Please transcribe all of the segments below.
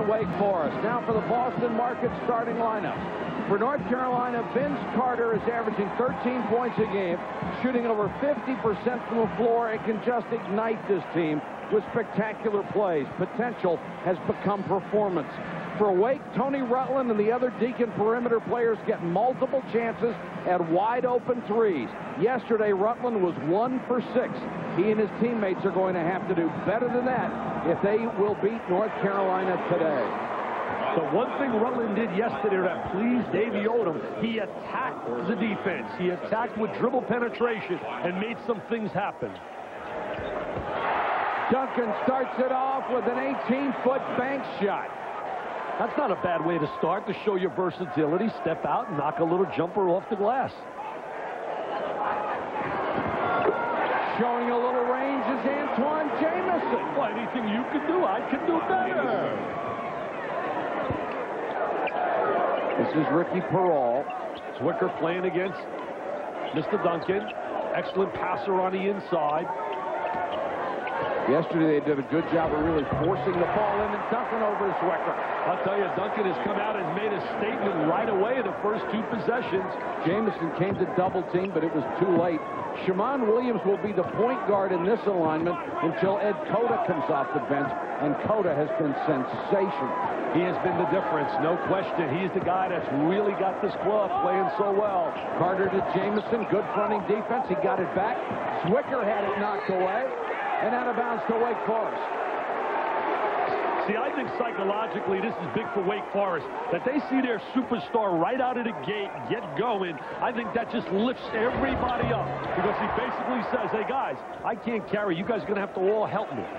and Wake Forest. Now for the Boston Market starting lineup. For North Carolina, Vince Carter is averaging 13 points a game, shooting over 50% from the floor, and can just ignite this team with spectacular plays. Potential has become performance. For Wake, Tony Rutland and the other Deacon perimeter players get multiple chances at wide-open threes. Yesterday, Rutland was 1 for 6. He and his teammates are going to have to do better than that if they will beat North Carolina today. The one thing Rutland did yesterday that pleased Davey Odom, he attacked the defense. He attacked with dribble penetration and made some things happen. Duncan starts it off with an 18-foot bank shot. That's not a bad way to start, to show your versatility. Step out and knock a little jumper off the glass. Showing a little range is Antoine Jamison. Well, anything you can do, I can do better. This is Ricky Perall. Zwicker playing against Mr. Duncan. Excellent passer on the inside. Yesterday they did a good job of really forcing the ball in and Duncan over Zwicker. I'll tell you, Duncan has come out and made a statement right away in the first 2 possessions. Jamison came to double team, but it was too late. Shammond Williams will be the point guard in this alignment until Ed Cota comes off the bench, and Cota has been sensational. He has been the difference, no question. He's the guy that's really got this club playing so well. Carter to Jamison, good fronting defense. He got it back. Zwicker had it knocked away, and out of bounds to Wake Forest. See, I think psychologically this is big for Wake Forest. That they see their superstar right out of the gate get going, I think that just lifts everybody up. Because he basically says, hey, guys, I can't carry. You guys are going to have to all help me.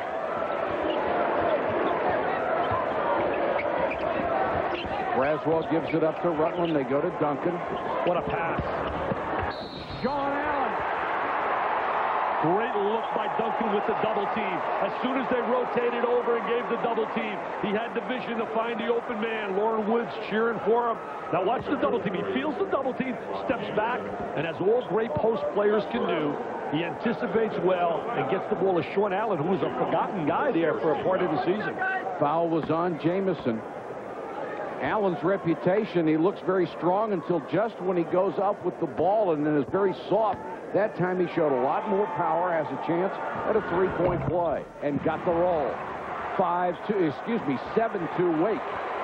Braswell gives it up to Rutland. They go to Duncan. What a pass. Sean Allen. Great look by Duncan with the double team. As soon as they rotated over and gave the double team, he had the vision to find the open man. Lauren Woods cheering for him. Now watch the double team. He feels the double team, steps back, and as all great post players can do, he anticipates well and gets the ball to Sean Allen, who was a forgotten guy there for a part of the season. Foul was on Jamison. Allen's reputation, he looks very strong until just when he goes up with the ball and then is very soft. That time he showed a lot more power, has a chance at a three-point play, and got the roll. 7-2 Wake.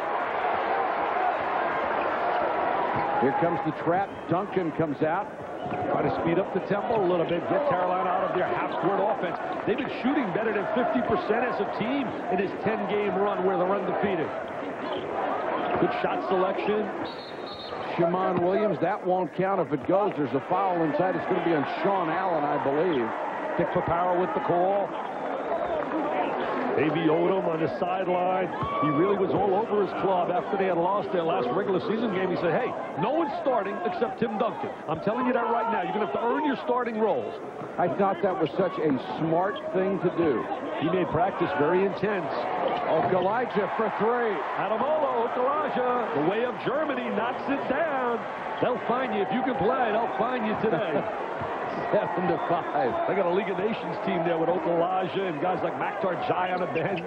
Here comes the trap. Duncan comes out. Try to speed up the tempo a little bit, get Carolina out of their half-court offense. They've been shooting better than 50% as a team in this 10-game run where they're undefeated. Good shot selection. Shammond Williams, that won't count if it goes. There's a foul inside. It's going to be on Sean Allen, I believe. Dick Paparo with the call. Davey Odom on the sideline. He really was all over his club after they had lost their last regular season game. He said, hey, no one's starting except Tim Duncan. I'm telling you that right now. You're going to have to earn your starting roles. I thought that was such a smart thing to do. He made practice very intense. Okalaja for three. Adamola, Okalaja, the way of Germany, knocks it down. They'll find you if you can play. They'll find you today. 7-5. They got a League of Nations team there with Okalaja and guys like Maktar Jai on the bench.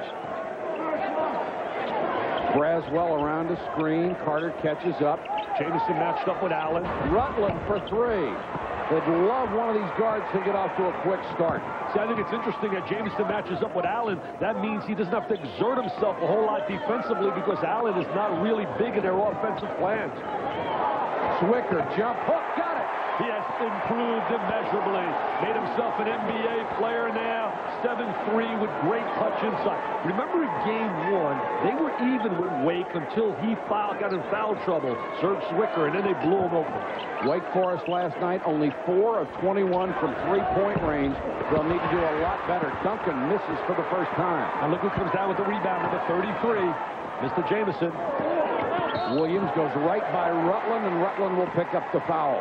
Braswell around the screen. Carter catches up. Jamison matched up with Allen. Rutland for three. They'd love one of these guards to get off to a quick start. See, I think it's interesting that Jamison matches up with Allen. That means he doesn't have to exert himself a whole lot defensively because Allen is not really big in their offensive plans. Zwicker, jump hook, got it. He has improved immeasurably. Made himself an NBA player now. 7-3 with great touch inside. Remember in game one, they were even with Wake until he got in foul trouble. Serge Zwicker, and then they blew him open. Wake Forest last night, only 4 of 21 from three-point range. They'll need to do a lot better. Duncan misses for the first time. And look who comes down with the rebound, number 33, Mr. Jamison. Williams goes right by Rutland, and Rutland will pick up the foul.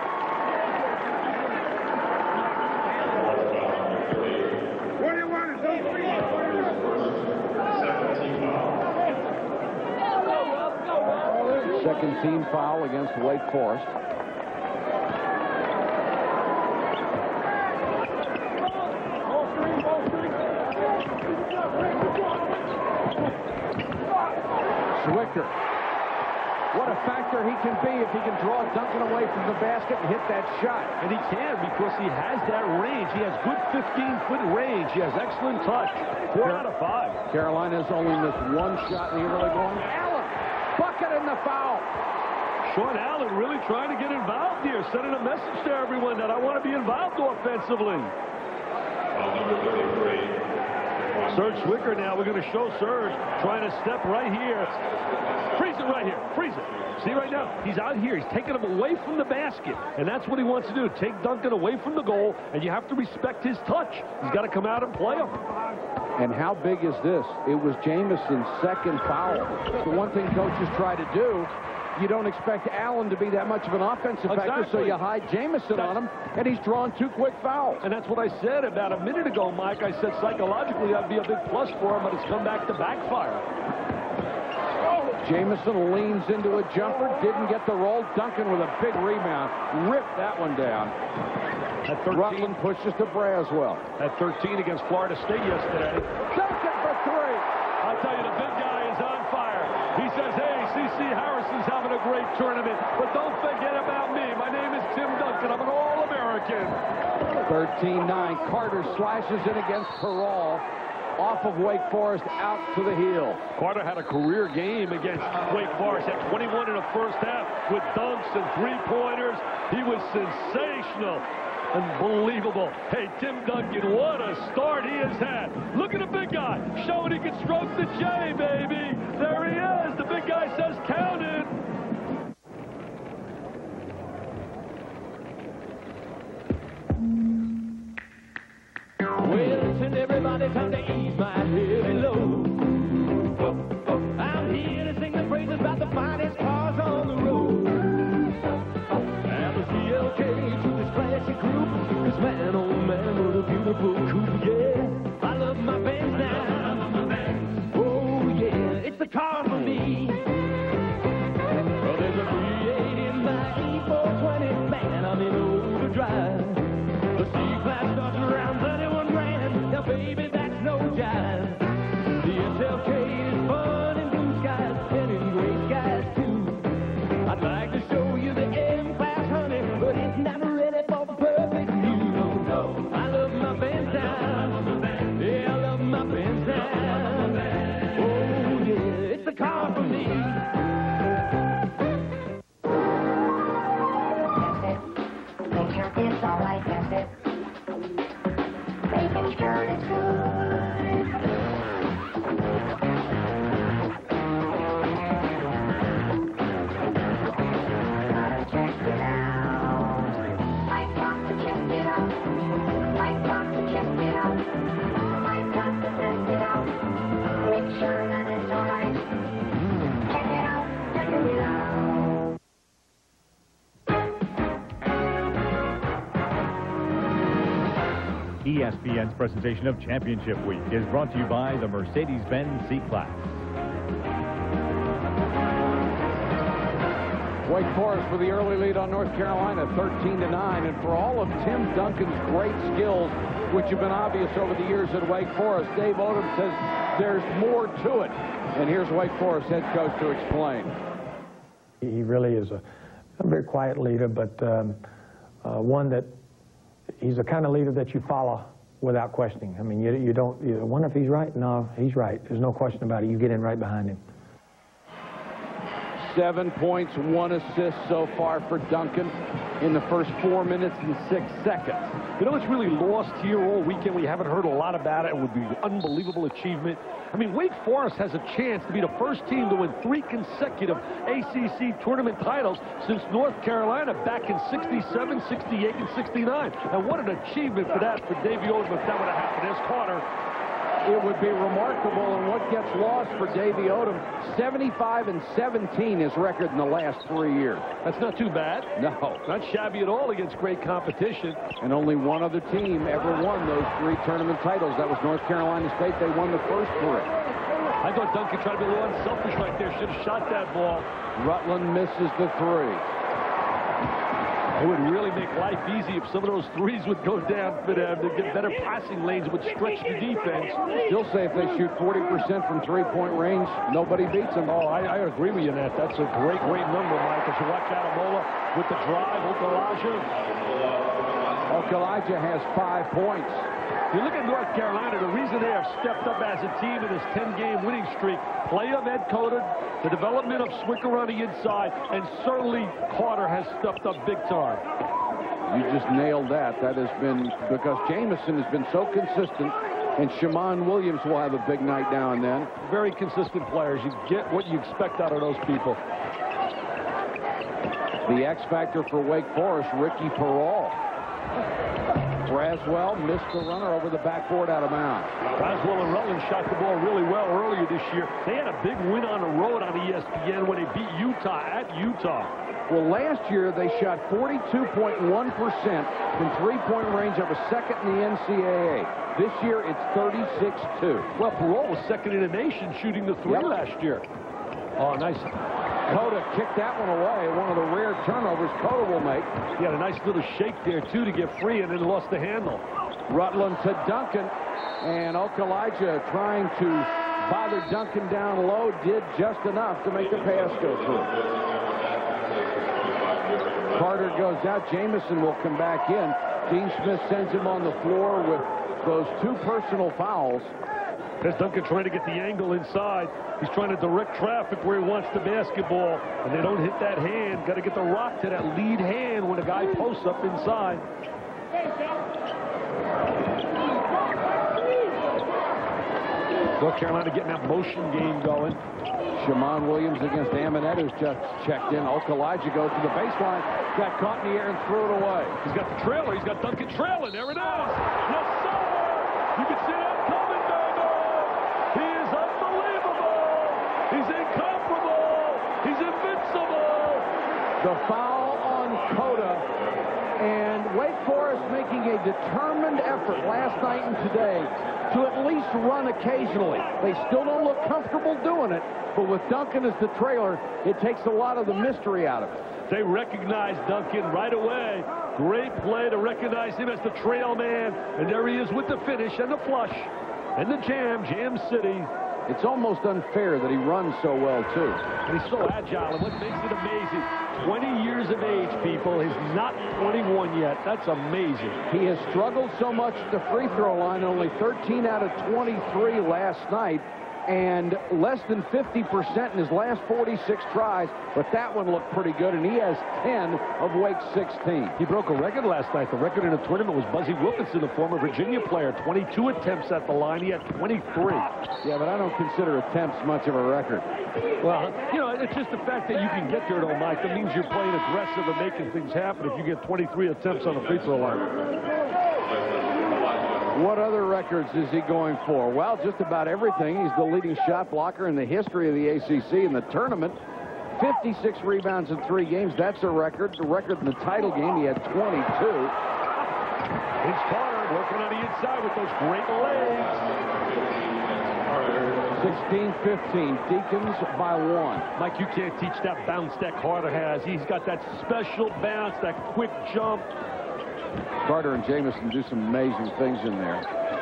Second team foul against Wake Forest. Zwicker. What a factor he can be if he can draw Duncan away from the basket and hit that shot. And he can because he has that range. He has good 15-foot range. He has excellent touch. 4 out of 5. Carolina's only missed one shot in the early going. Allen, bucket in the foul. Sean Allen really trying to get involved here, sending a message to everyone that I want to be involved offensively. Serge Zwicker now. We're going to show Serge trying to step right here. Freeze it right here. Freeze it. See right now? He's out here. He's taking him away from the basket. And that's what he wants to do. Take Duncan away from the goal. And you have to respect his touch. He's got to come out and play him. And how big is this? It was Jamison's second foul. The one thing coaches try to do, you don't expect Allen to be that much of an offensive factor, so you hide Jamison on him, and he's drawn 2 quick fouls. And that's what I said about a minute ago, Mike. I said psychologically that'd be a big plus for him, but it's come back to backfire. Jamison leans into a jumper, didn't get the roll. Duncan with a big rebound, ripped that one down. At 13, Rutland pushes to Braswell. At 13 against Florida State yesterday. Duncan for 3. I'll tell you, the big guy is on fire. He says, hey, C.C. Harrison's having a great tournament, but don't forget about me. My name is Tim Duncan. I'm an All-American. 13-9. Carter slashes in against Perall. Off of Wake Forest, out to the heel. Carter had a career game against Wake Forest. Had 21 in the first half with dunks and three-pointers. He was sensational. Unbelievable. Hey, Tim Duncan, what a start he has had. Look at the big guy, showing he can stroke the J, baby. There he is. The big guy says count it. Well, listen, everybody, time to ease my heavy load. I'm here to sing the praises about the finest cars on the road. I'm a CLK to this classic group. Cause man, oh man, what a beautiful coupe, yeah. I love my Benz now. Oh yeah, it's the car for me. Well, there's a V8 in my E420. Man, I'm in overdrive. The C-Class starts around 31 grand. Now, baby, that's no jive. The SLK is fun in blue skies and in gray skies, too. I'd like to show you the M-Class, honey, but it's not ready for perfect view. No, I love my Benz now. Yeah, I love my Benz now. Oh, yeah, it's the car for me. Make sure it's all right, that's it. Making sure it's good. Gotta check it out. I've got to check it out. I've got to check it out. I've got to test it out. Make sure that it's all right. Check it out. Check it out. ESPN's presentation of Championship Week is brought to you by the Mercedes-Benz C-Class. Wake Forest with the early lead on North Carolina, 13-9. And for all of Tim Duncan's great skills, which have been obvious over the years at Wake Forest, Dave Odom says there's more to it. And here's Wake Forest head coach to explain. He really is a very quiet leader, but one that he's the kind of leader that you follow without questioning. I mean, you wonder if he's right? No, he's right. There's no question about it. You get in right behind him. 7 points, 1 assist so far for Duncan in the first 4 minutes and 6 seconds. You know, it's really lost here all weekend. We haven't heard a lot about it. It would be an unbelievable achievement. I mean, Wake Forest has a chance to be the first team to win 3 consecutive ACC tournament titles since North Carolina back in 67, 68, and 69. And what an achievement for that for Davey Odom if that would have happened. There's Carter. It would be remarkable, and what gets lost for Davey Odom, 75-17 his record in the last 3 years. That's not too bad. No. Not shabby at all against great competition. And only one other team ever won those 3 tournament titles. That was North Carolina State. They won the first 3. I thought Duncan tried to be a little unselfish right there. Should have shot that ball. Rutland misses the 3. It would really make life easy if some of those threes would go down for them to get better passing lanes. It would stretch the defense. Still say if they shoot 40% from three-point range, nobody beats them. Oh, I agree with you, Nat. That's a great number, Mike. As you watch Adamola with the drive, Okalaja has 5 points. You look at North Carolina, the reason they have stepped up as a team in this 10-game winning streak, play of Ed Cota, the development of Swicker on the inside, and certainly Carter has stepped up big time. You just nailed that. That has been because Jamison has been so consistent, and Shammond Williams will have a big night now and then. Very consistent players. You get what you expect out of those people. The X factor for Wake Forest, Ricky Perall. Braswell missed the runner over the backboard out of bounds. Braswell and Rutland shot the ball really well earlier this year. They had a big win on the road on ESPN when they beat Utah at Utah. Well, last year they shot 42.1% from three-point range. That was second in the NCAA. This year it's 36-2. Well, Perrault was second in the nation shooting the three last year. Oh, nice. Cota kicked that one away. One of the rare turnovers Cota will make. He had a nice little shake there, too, to get free, and then lost the handle. Rutland to Duncan, and Okalaja trying to bother Duncan down low, did just enough to make the pass go through. Carter goes out. Jamison will come back in. Dean Smith sends him on the floor with those 2 personal fouls. There's Duncan trying to get the angle inside. He's trying to direct traffic where he wants the basketball, and they don't hit that hand. Got to get the rock to that lead hand when a guy posts up inside. North Carolina getting that motion game going. Shammond Williams against Amonette, who's just checked in. Okalaja goes to the baseline, got caught in the air and threw it away. He's got the trailer. He's got Duncan trailing. There it is. Yes, sir. You can see that coming, baby. He is unbelievable. He's incomparable. He's invincible. The foul on Cota, and Wake Forest making a determined effort last night and today to at least run occasionally. They still don't look comfortable doing it, but with Duncan as the trailer, it takes a lot of the mystery out of it. They recognize Duncan right away. Great play to recognize him as the trail man, and there he is with the finish and the flush and the Jam City. It's almost unfair that he runs so well, too. And he's so agile, and what makes it amazing, 20 years of age, people. He's not 21 yet. That's amazing. He has struggled so much at the free throw line, only 13 out of 23 last night, and less than 50% in his last 46 tries, but that one looked pretty good, and he has 10 of Wake's 16. He broke a record last night. The record in the tournament was Buzzy Wilkinson, the former Virginia player. 22 attempts at the line. He had 23. Yeah, but I don't consider attempts much of a record. Well, you know, it's just the fact that you can get there, though, Mike. That means you're playing aggressive and making things happen if you get 23 attempts on the free throw line. What other records is he going for? Well, just about everything. He's the leading shot blocker in the history of the ACC in the tournament. 56 rebounds in 3 games. That's a record. The record in the title game, he had 22. It's Carter working on the inside with those great legs. 16-15. Deacons by 1. Mike, you can't teach that bounce that Carter has. He's got that special bounce, that quick jump. Carter and Jamison do some amazing things in there.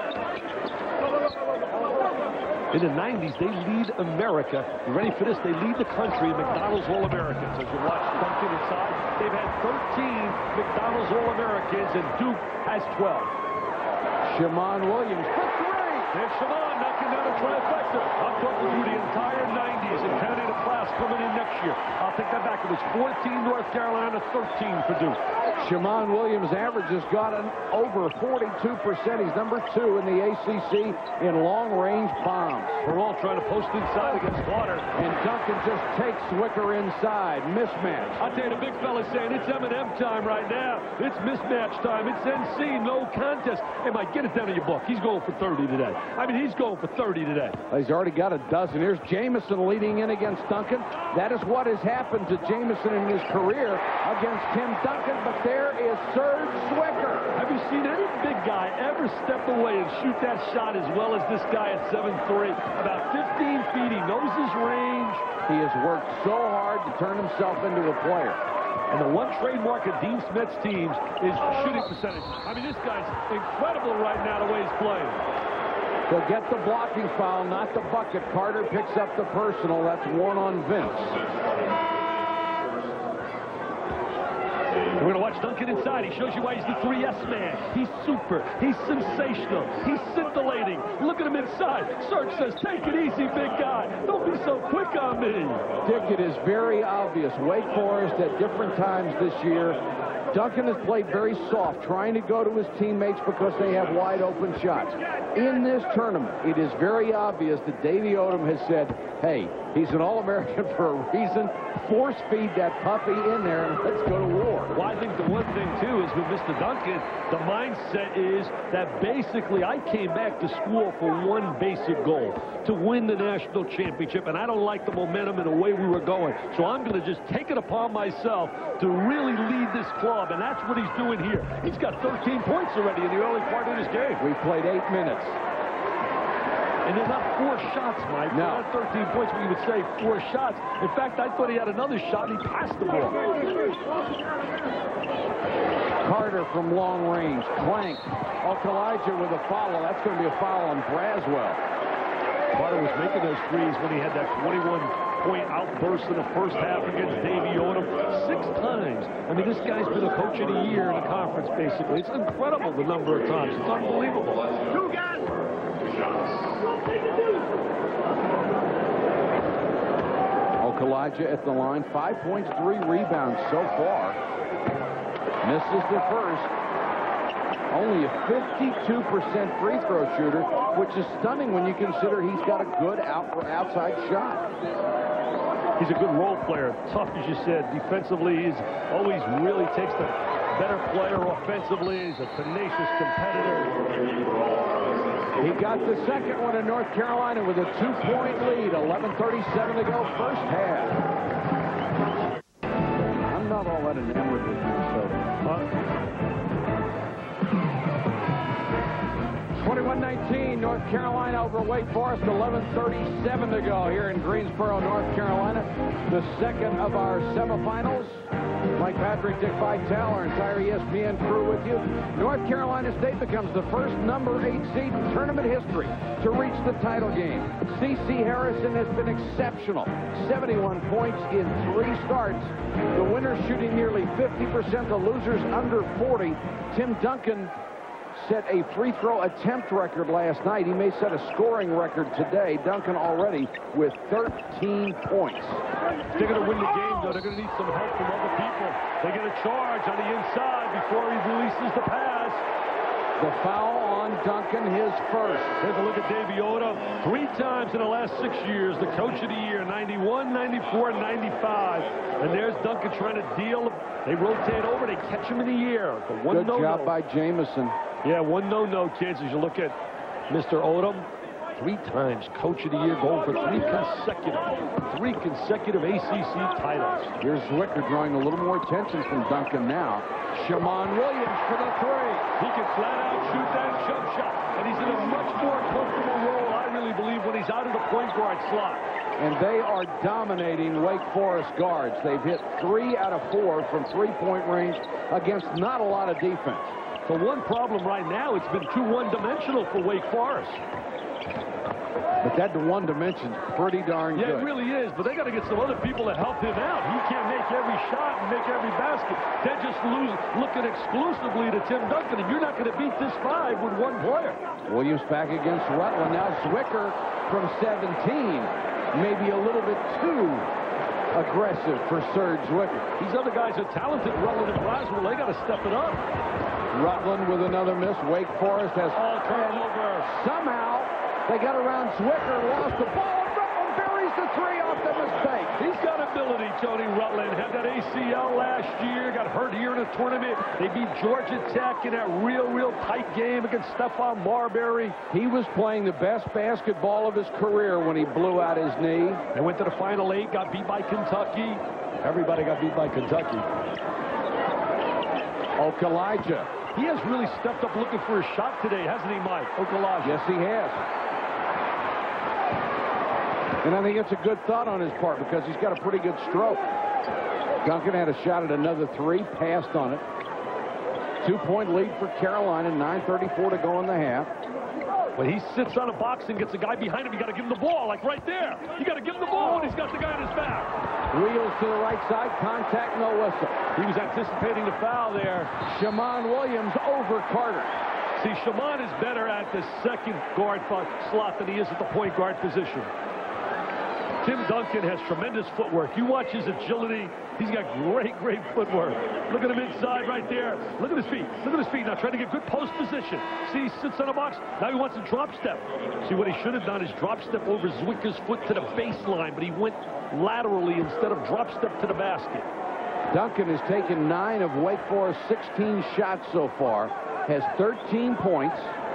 In the 90s, they lead America. You ready for this? They lead the country in McDonald's All-Americans. As you watch Duncan inside, they've had 13 McDonald's All-Americans, and Duke has 12. Shammond Williams for 3. There's Shammond knocking down a trifecta. I'm talking through the entire 90s and counting the class coming in next year. I'll take that back. It was 14 North Carolina, 13 for Duke. Shammond Williams' average has gotten over 42%. He's number 2 in the ACC in long-range bombs. Perrault trying to post inside against Carter. And Duncan just takes Swicker inside. Mismatch. I'll tell you, the big fella's saying it's M&M time right now. It's mismatch time. It's NC, no contest. Hey, Mike, get it down in your book. He's going for 30 today. I mean, he's going for 30 today. He's already got a dozen. Here's Jamison leading in against Duncan. That is what has happened to Jamison in his career against Tim Duncan, but there is Serge Swicker. Have you seen any big guy ever step away and shoot that shot as well as this guy at 7'3"? About 15 feet. He knows his range. He has worked so hard to turn himself into a player. And the one trademark of Dean Smith's teams is shooting percentage. I mean, this guy's incredible right now the way he's playing. They'll get the blocking foul, not the bucket. Carter picks up the personal. That's one on Vince. We're going to watch Duncan inside. He shows you why he's the 3S man. He's super. He's sensational. He's scintillating. Look at him inside. Serge says, take it easy, big guy. Don't be so quick on me. Dick, it is very obvious. Wake Forest at different times this year. Duncan has played very soft, trying to go to his teammates because they have wide open shots. In this tournament, it is very obvious that Davey Odom has said, hey, he's an All-American for a reason. Force feed that puppy in there and let's go to war. Well, I think the one thing, too, is with Mr. Duncan, the mindset is that basically I came back to school for one basic goal, to win the national championship, and I don't like the momentum and the way we were going. So I'm going to just take it upon myself to really lead this club, and that's what he's doing here. He's got 13 points already in the early part of this game. We played 8 minutes. And they're not 4 shots, Mike. No. Not 13 points, but you would say 4 shots. In fact, I thought he had another shot, and he passed the ball. Carter from long range. Clank. Okalaja with a foul. That's going to be a foul on Braswell. Carter was making those threes when he had that 21-point outburst in the first half against Davey Odom 6 times. I mean, this guy's been a coach of the year in the conference, basically. It's incredible the number of times. It's unbelievable. Okalaja at the line. 5 points, 3 rebounds so far. Misses the first. Only a 52% free throw shooter, which is stunning when you consider he's got a good outside shot. He's a good role player. Tough, as you said. Defensively, he's always really takes the better player. Offensively, he's a tenacious competitor. He got the second one in North Carolina with a 2-point lead. 11:37 to go, first half. I'm not all that enamored with Minnesota. 21-19, North Carolina over Wake Forest. 11:37 to go here in Greensboro, North Carolina. The second of our semifinals. Mike Patrick, Dick Vitale, our entire ESPN crew with you. North Carolina State becomes the first number 8 seed in tournament history to reach the title game. C.C. Harrison has been exceptional. 71 points in 3 starts. The winners shooting nearly 50%, the losers under 40. Tim Duncan set a free throw attempt record last night. He may set a scoring record today. Duncan already with 13 points. They're going to win the game, though. They're going to need some help from other people. They get a charge on the inside before he releases the pass. The foul on Duncan, his first. Here's a look at Davey Odom. 3 times in the last 6 years, the coach of the year, 91, 94, 95. And there's Duncan trying to deal. They rotate over. They catch him in the air. Good job by Jamison. Yeah, one no-no, kids, as you look at Mr. Odom. 3 times Coach of the Year, going for 3 consecutive ACC titles. Here's Zwicker drawing a little more attention from Duncan now. Shammond Williams for the 3. He can flat out shoot that jump shot, and he's in a much more comfortable role, I really believe, when he's out of the point guard slot. And they are dominating Wake Forest guards. They've hit 3 out of 4 from 3-point range against not a lot of defense. The one problem right now, it's been too one-dimensional for Wake Forest. But that one dimension's pretty darn good. Yeah, it really is, but they got to get some other people to help him out. He can't make every shot and make every basket. They're just looking exclusively to Tim Duncan, and you're not going to beat this 5 with 1 player. Williams back against Rutland. Now Zwicker from 17. Maybe a little bit too aggressive for Serge Zwicker. These other guys are talented, Rutland and Braswell. They got to step it up. Rutland with another miss. Wake Forest has turnover. Somehow they got around Zwicker, lost the ball, and Rutland buries the 3 off the mistake. He's got ability, Tony Rutland. Had that ACL last year, got hurt here in a tournament. They beat Georgia Tech in that real tight game against Stephon Marbury. He was playing the best basketball of his career when he blew out his knee. They went to the Final 8, got beat by Kentucky. Everybody got beat by Kentucky. Okalaja. He has really stepped up looking for a shot today, hasn't he, Mike? Okalaja. Yes, he has. And I think it's a good thought on his part because he's got a pretty good stroke. Duncan had a shot at another three, passed on it. 2-point lead for Carolina, 9:34 to go in the half. When he sits on a box and gets a guy behind him, you got to give him the ball, like right there. You got to give him the ball when he's got the guy on his back. Wheels to the right side, contact, no whistle. He was anticipating the foul there. Shammond Williams over Carter. See, Shammond is better at the second guard slot than he is at the point guard position. Tim Duncan has tremendous footwork. You watch his agility. He's got great footwork. Look at him inside right there. Look at his feet. Look at his feet. Now trying to get good post position. See, he sits on a box. Now he wants a drop step. See, what he should have done is drop step over Zwicker's foot to the baseline, but he went laterally instead of drop step to the basket. Duncan has taken 9 of Wake Forest's 16 shots so far. Has 13 points.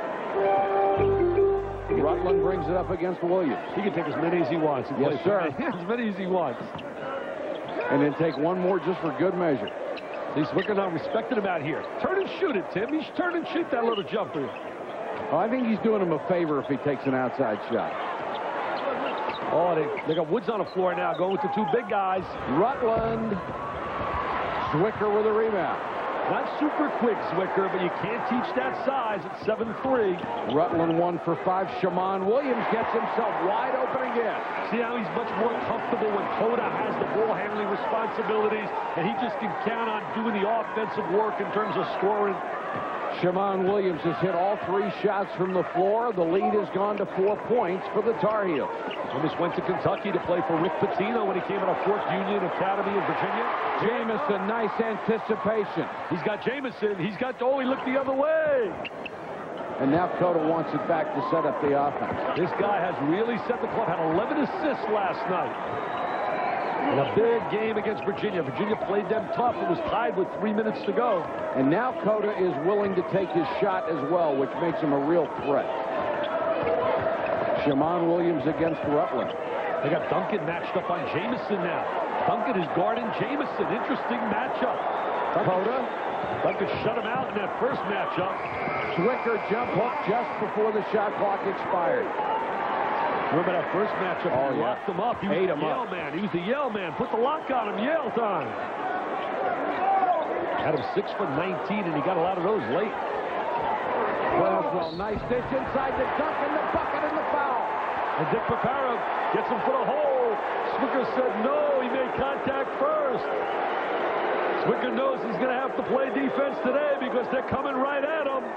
Rutland brings it up against Williams. He can take as many as he wants. Yes, sir. As many as he wants. And then take one more just for good measure. These Zwicker not respecting him out here. Turn and shoot it, Tim. He's turn and shoot that little jumper. Oh, I think he's doing him a favor if he takes an outside shot. Oh, they got Woods on the floor now, going with the two big guys. Rutland. Zwicker with a rebound. Not super quick, Zwicker, but you can't teach that size at 7'3". Rutland 1 for 5. Shammond Williams gets himself wide open again. See how he's much more comfortable when Coda has the ball handling responsibilities, and he just can count on doing the offensive work in terms of scoring. Shammond Williams has hit all 3 shots from the floor. The lead has gone to 4 points for the Tar Heels. Williams went to Kentucky to play for Rick Pitino when he came out of Fort Union Academy in Virginia. Jamison, nice anticipation. He's got Jamison. He's got, oh, he looked the other way. And now Coda wants it back to set up the offense. This guy has really set the club. Had 11 assists last night. In a big game against Virginia. Virginia played them tough. It was tied with 3 minutes to go. And now Coda is willing to take his shot as well, which makes him a real threat. Shammond Williams against Rutland. They got Duncan matched up on Jamison now. Duncan is guarding Jamison. Interesting matchup. Duncan shut him out in that first matchup. Zwicker jump hook just before the shot clock expired. Remember that first matchup? Oh, he yeah. locked him up. He was the Yale man. He was the Yale man. Put the lock on him. Yale time. Had him 6 for 19, and he got a lot of those late. Well, nice dish inside to Duncan, the bucket and the foul. And Dick Paparo gets him for the hole. Zwicker said no. He made contact first. Zwicker knows he's going to have to play defense today because they're coming right at him.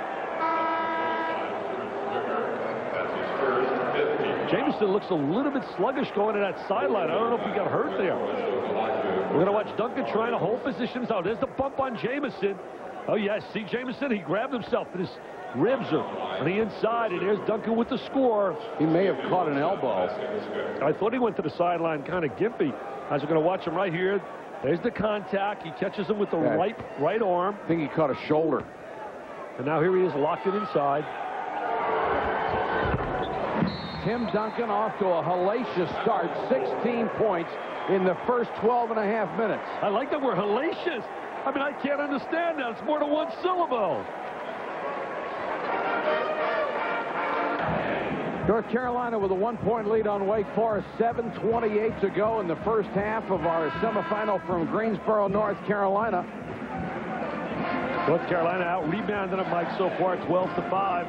Jamison looks a little bit sluggish going to that sideline. I don't know if he got hurt there. We're going to watch Duncan trying to hold positions out. There's the bump on Jamison. Oh, yes. See Jamison? He grabbed himself, and his ribs are on the inside, and there's Duncan with the score. He may have caught an elbow. I thought he went to the sideline kind of gimpy. As we're going to watch him right here. There's the contact. He catches him with the right arm. I think he caught a shoulder. And now here he is locked it inside. Tim Duncan off to a hellacious start. 16 points in the first 12 and a half minutes. I like that word hellacious. I mean, I can't understand that. It's more than one syllable. North Carolina with a 1-point lead on Wake Forest. 7:28 to go in the first half of our semifinal from Greensboro, North Carolina. North Carolina out-rebounded them, Mike, so far, 12-5.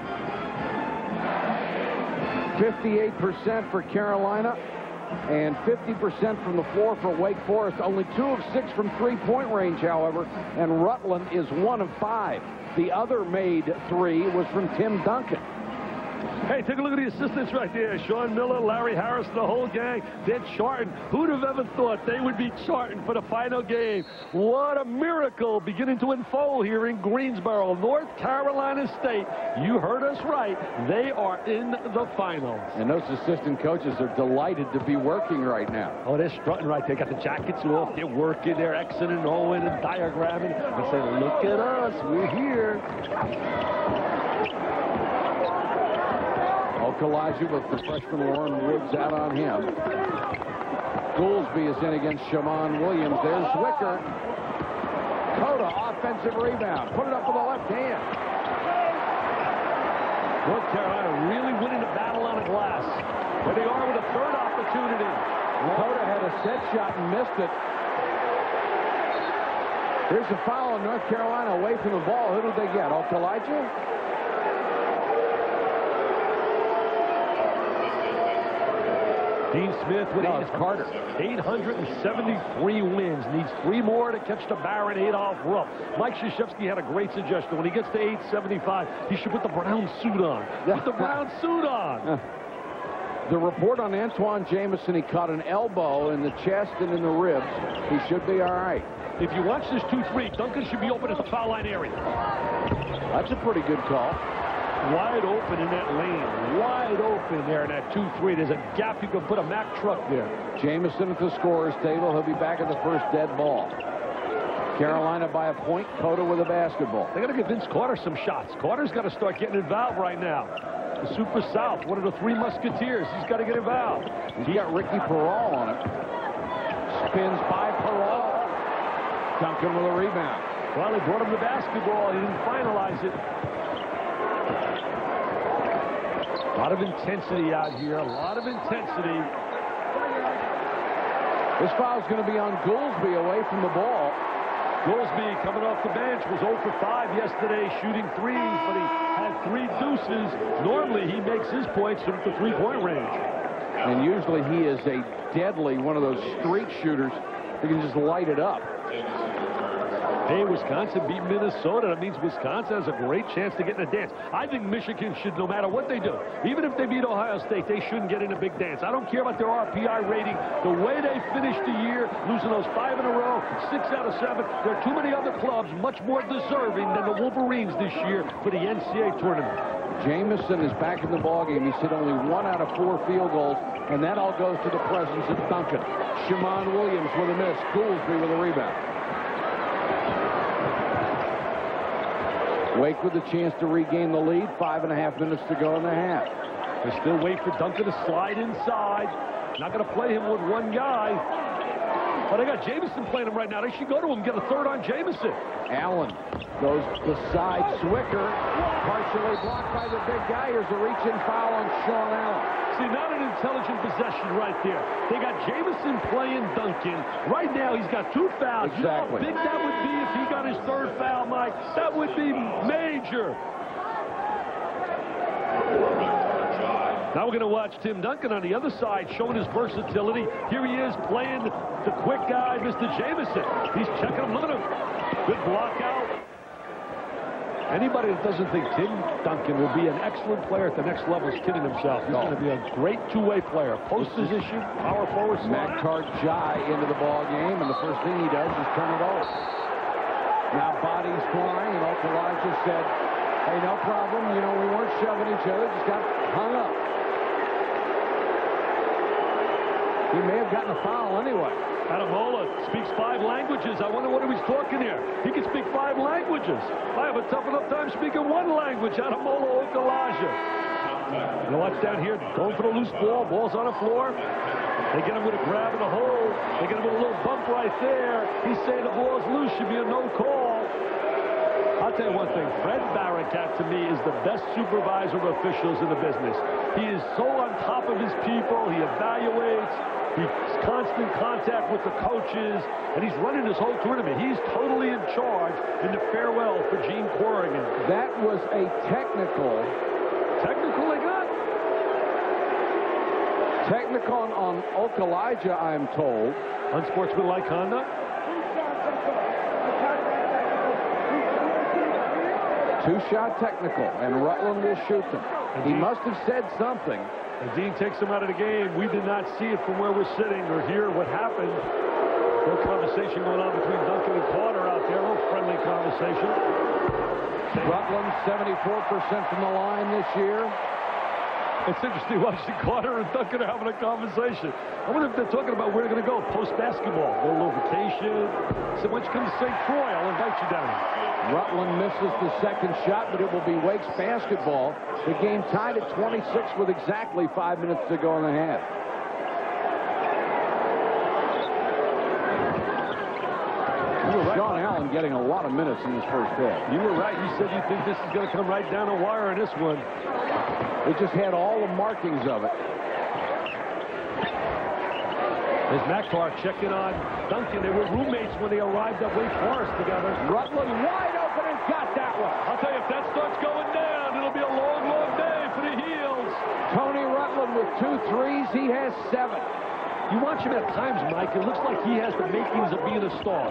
58% for Carolina and 50% from the floor for Wake Forest. Only 2 of 6 from three-point range, however, and Rutland is 1 of 5. The other made 3 was from Tim Duncan. Hey, take a look at the assistants right there. Sean Miller, Larry Harris, the whole gang. They're charting. Who'd have ever thought they would be charting for the final game? What a miracle beginning to unfold here in Greensboro, North Carolina State. You heard us right. They are in the finals. And those assistant coaches are delighted to be working right now. Oh, they're strutting right. They got the jackets off. They're working. They're Xing and Oing and diagramming. They're saying, look at us. We're here. Okalaji with the freshman Warren Woods out on him. Goolsby is in against Shammond Williams. There's Zwicker. Coda, offensive rebound. Put it up with the left hand. North Carolina really winning the battle on the glass. Where they are with a third opportunity. Coda had a set shot and missed it. Here's a foul on North Carolina away from the ball. Who did they get? Okalaja? Dean Smith with Carter. 873 wins. Needs 3 more to catch the Baron Adolph Rupp. Mike Krzyzewski had a great suggestion. When he gets to 875, he should put the brown suit on. Put the brown suit on. The report on Antoine Jamison, he caught an elbow in the chest and in the ribs. He should be all right. If you watch this 2-3, Duncan should be open at the foul line area. That's a pretty good call. Wide open in that lane. Wide open there in that 2-3. There's a gap. You can put a Mack truck there. Jamison at the scorer's table. He'll be back at the first dead ball. Carolina by a point. Cota with a basketball. They got to give Vince Carter some shots. Carter's got to start getting involved right now. The Super South, one of the 3 Musketeers. He's got to get involved. He's got Ricky Perall on him. Spins by Perall. Duncan with a rebound. Well, they brought him the basketball. He didn't finalize it. A lot of intensity out here. A lot of intensity. This foul's going to be on Goolsby away from the ball. Goolsby coming off the bench was 0 for 5 yesterday, shooting threes, but he had 3 deuces. Normally, he makes his points from the 3-point range. And usually he is a deadly one of those streak shooters who can just light it up. Hey, Wisconsin beat Minnesota. That means Wisconsin has a great chance to get in a dance. I think Michigan should, no matter what they do, even if they beat Ohio State, they shouldn't get in a big dance. I don't care about their RPI rating. The way they finished the year, losing those 5 in a row, 6 out of 7, there are too many other clubs much more deserving than the Wolverines this year for the NCAA tournament. Jamison is back in the ballgame. He's hit only 1 out of 4 field goals, and that all goes to the presence of Duncan. Shamon Williams with a miss. Goolsby with a rebound. Wake with a chance to regain the lead. 5.5 minutes to go in the half. They still wait for Duncan to slide inside. Not going to play him with 1 guy. But they got Jamison playing him right now. They should go to him and get a 3rd on Jamison. Allen goes beside Zwicker. Partially blocked by the big guy. Here's a reach-in foul on Sean Allen. See, not an intelligent possession right there. They got Jamison playing Duncan. Right now, he's got 2 fouls. Exactly. You know how big that would be if he got his 3rd foul, Mike? That would be major. Now we're going to watch Tim Duncan on the other side showing his versatility. Here he is playing the quick guy, Mr. Jamison. He's checking him. Look at him. Good block out. Anybody that doesn't think Tim Duncan will be an excellent player at the next level is kidding himself. He's going to be a great 2-way player. Post position, power forward slot. Makhtar Jai into the ball game, and the first thing he does is turn it over. Now bodies flying, and Okalaja said, hey, no problem. You know, we weren't shoving each other. Just got hung up. He may have gotten a foul anyway. Adamola speaks 5 languages. I wonder what he was talking here. He can speak 5 languages. I have a tough enough time speaking 1 language. Adamola Okalaja. You watch down here, going for the loose ball. Ball's on the floor. They get him with a grab in the hole. They get him with a little bump right there. He's saying the ball's loose. Should be a no call. I'll tell you one thing. Fred Barakat, to me, is the best supervisor of officials in the business. He is so on top of his people. He evaluates. He's constant contact with the coaches, and he's running this whole tournament. He's totally in charge in the farewell for Gene Corrigan. That was a technical. Technical they got? Technical on Okalaja, I'm told. Unsportsmanlike conduct? Two-shot technical, and Rutland will shoot them. He must have said something. And Dean takes him out of the game. We did not see it from where we're sitting or hear what happened. No conversation going on between Duncan and Carter out there. No friendly conversation. Rutland 74% from the line this year. It's interesting watching Carter and Duncan are having a conversation. I wonder if they're talking about where they're going to go post-basketball. Go a little vacation. So why don't you come to St. Croix? I'll invite you down. Rutland misses the 2nd shot, but it will be Wake's basketball. The game tied at 26 with exactly 5 minutes to go in the half. Sean Allen getting a lot of minutes in this first half. You were right. You said you think this is going to come right down the wire in this one. It just had all the markings of it. There's Maktar checking on Duncan. They were roommates when they arrived at Wake Forest together. Rutland wide open and got that one. I'll tell you, if that starts going down, it'll be a long, long day for the Heels. Tony Rutland with 2 threes. He has 7. You watch him at times, Mike, it looks like he has the makings of being a star.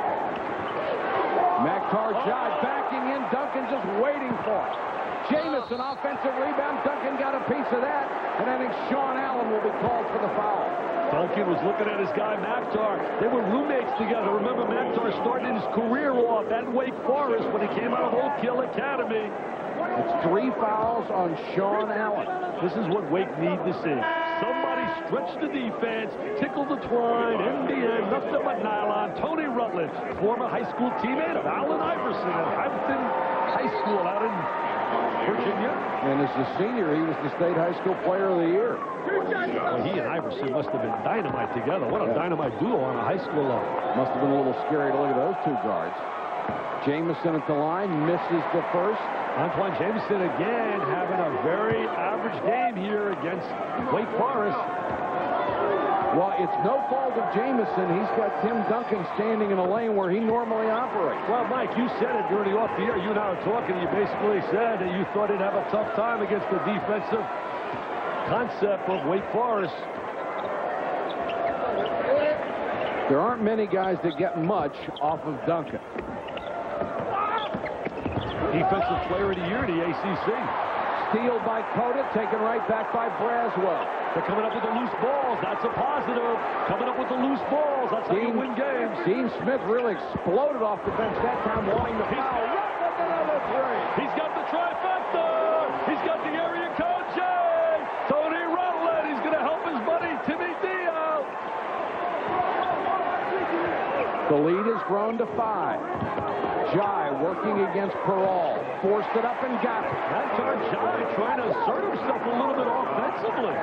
Maktar jive backing in. Duncan just waiting for it. Jamison, offensive rebound. Duncan got a piece of that. And I think Sean Allen will be called for the foul. Duncan was looking at his guy, Maktar. They were roommates together. Remember, Maktar started his career off at Wake Forest when he came out of Oak Hill Academy. It's 3 fouls on Sean Allen. This is what Wake need to see. Somebody stretch the defense, tickle the twine, NBN, nothing but nylon. Tony Rutland, former high school teammate of Allen Iverson at Hampton High School out in Virginia. And as a senior, he was the state high school player of the year. Well, he and Iverson must have been dynamite together. What a dynamite duo on a high school level. Must have been a little scary to look at those 2 guards. Jamison at the line, misses the first. Antoine Jamison again having a very average game here against Wake Forest. Well, it's no fault of Jamison. He's got Tim Duncan standing in a lane where he normally operates. Well, Mike, you said it during the off-the-air. You and I were talking. You basically said that you thought he'd have a tough time against the defensive concept of Wake Forest. There aren't many guys that get much off of Duncan. Defensive player of the year in the ACC. Steal by Cota, taken right back by Braswell. They're coming up with the loose balls. That's a positive. Coming up with the loose balls. That's how you win games. Dean Smith really exploded off the bench that time, wanting the foul. Rutland another 3. He's got the trifecta. He's got the area code J. Tony Rutland. He's going to help his buddy Timmy D out. The lead has grown to 5. Jai working against Peral. Forced it up and got it. Maktar Jai trying to assert himself a little bit offensively.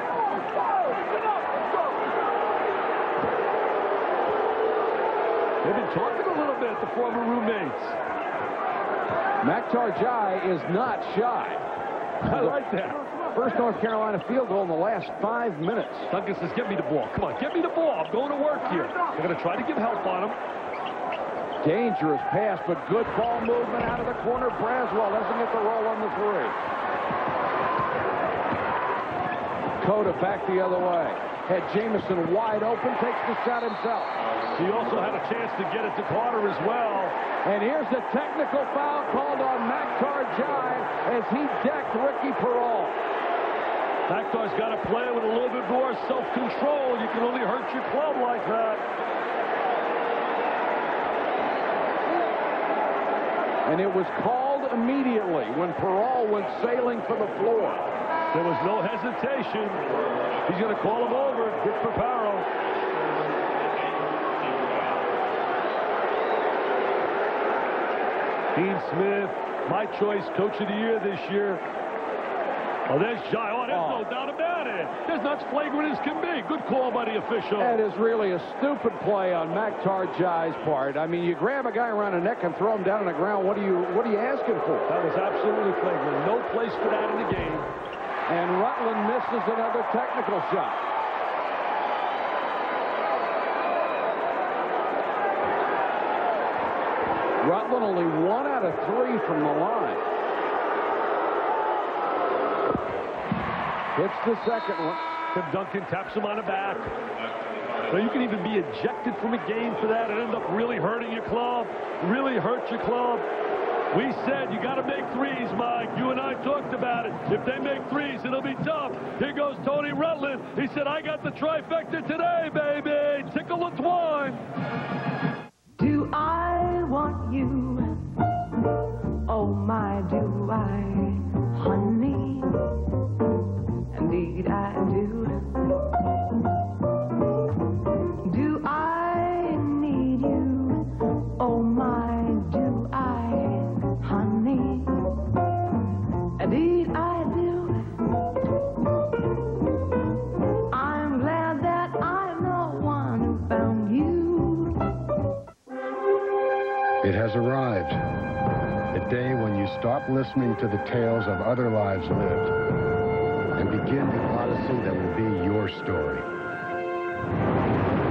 They've been talking a little bit, the former roommates. Maktar Jai is not shy. I like that. First North Carolina field goal in the last 5 minutes. Duncan says, get me the ball. Come on, get me the ball. I'm going to work here. They're going to try to give help on him. Dangerous pass, but good ball movement out of the corner. Braswell doesn't get the roll on the 3. Cota back the other way. Had Jamison wide open, takes the shot himself. He also had a chance to get it to Carter as well. And here's the technical foul called on Maktar Jai as he decked Ricky Peral. Maktar's got to play with a little bit more self-control. You can only hurt your club like that. And it was called immediately when Peral went sailing for the floor. There was no hesitation. He's going to call him over. Good for Paro. Dean Smith, my choice, coach of the year this year. Oh, there's Jai. Oh, there's no doubt about it. There's not as flagrant as can be. Good call by the official. That is really a stupid play on Maktar Jai's part. I mean, you grab a guy around the neck and throw him down on the ground. What are you asking for? That was absolutely flagrant. No place for that in the game. And Rutland misses another technical shot. Rutland only 1 out of 3 from the line. Hits the second one. Tim Duncan taps him on the back. So you can even be ejected from a game for that and end up really hurting your club. Really hurt your club. We said you got to make threes, Mike. You and I talked about it. If they make threes, it'll be tough. Here goes Tony Rutland. He said, I got the trifecta today, baby. Tickle the twine. Do I want you? Oh, my, do I, honey? Indeed, I do. Do I need you? Oh, my, do I, honey? Indeed, I do. I'm glad that I'm the one who found you. It has arrived. A day when you stop listening to the tales of other lives lived and begin the odyssey that will be your story.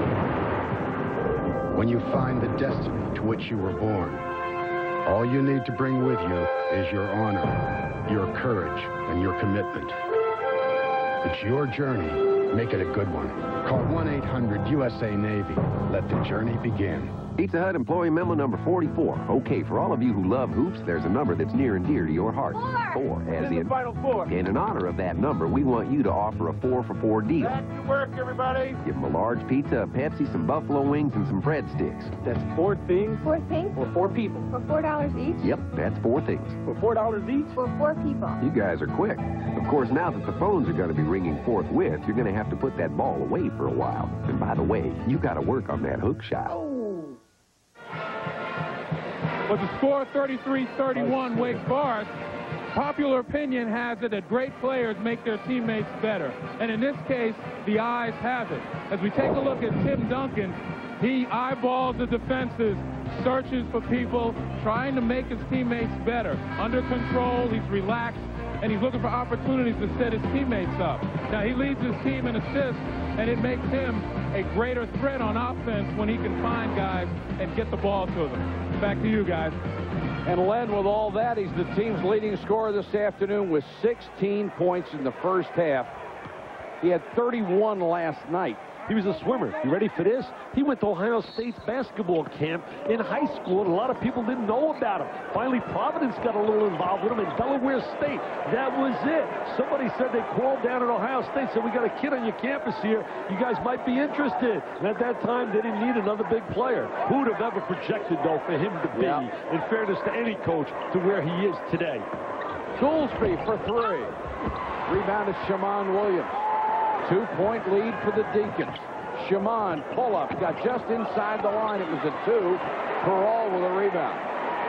when you find the destiny to which you were born. All you need to bring with you is your honor, your courage, and your commitment. It's your journey. Make it a good one. Call 1-800-USA-NAVY. Let the journey begin. Pizza Hut employee memo number 44. Okay, for all of you who love hoops, there's a number that's near and dear to your heart. 4, as in. Final 4. In honor of that number, we want you to offer a 4-for-4 deal. Good work, everybody. Give them a large pizza, a Pepsi, some buffalo wings, and some breadsticks. That's 4 things 4 things for 4 people. for $4 each. Yep, that's 4 things. For $4 each? For 4 people. You guys are quick. Of course, now that the phones are going to be ringing forthwith, you're going to have to put that ball away for a while. And by the way, you got to work on that hook shot. With the score 33-31 Wake Forest, popular opinion has it that great players make their teammates better. And in this case, the eyes have it. As we take a look at Tim Duncan, he eyeballs the defenses, searches for people, trying to make his teammates better. Under control, he's relaxed, and he's looking for opportunities to set his teammates up. Now, he leads his team in assists, and it makes him a greater threat on offense when he can find guys and get the ball to them. Back to you, guys. And Len, with all that, he's the team's leading scorer this afternoon with 16 points in the first half. He had 31 last night. He was a swimmer. You ready for this? He went to Ohio State's basketball camp in high school, and a lot of people didn't know about him. Finally, Providence got a little involved with him, and Delaware State. That was it. Somebody said they called down at Ohio State, said, we got a kid on your campus here. You guys might be interested. And at that time, they didn't need another big player. Who would have ever projected, though, for him to be, in fairness to any coach, to where he is today? Goolsby for 3. Rebound is Shaman Williams. 2-point lead for the Deacons. Shaman, pull-up, got just inside the line. It was a 2. Perall with a rebound.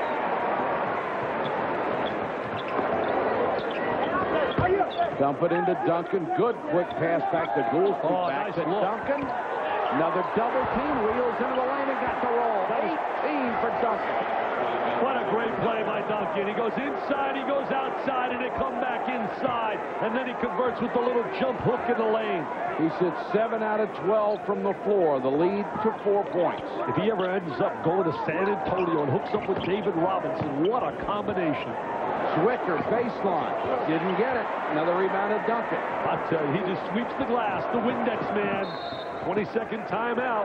Dump it into Duncan. Good quick pass back to Goolsby. Back to Duncan. Another double team. Wheels into the lane and got the roll. 18 for Duncan. What a great play by Duncan. He goes inside, he goes outside, and they come back inside. And then he converts with the little jump hook in the lane. He's hit 7 out of 12 from the floor. The lead to 4 points. If he ever ends up going to San Antonio and hooks up with David Robinson, what a combination. Zwicker, baseline. Didn't get it. Another rebound at Duncan. I tell you, he just sweeps the glass. The Windex man. 22nd timeout.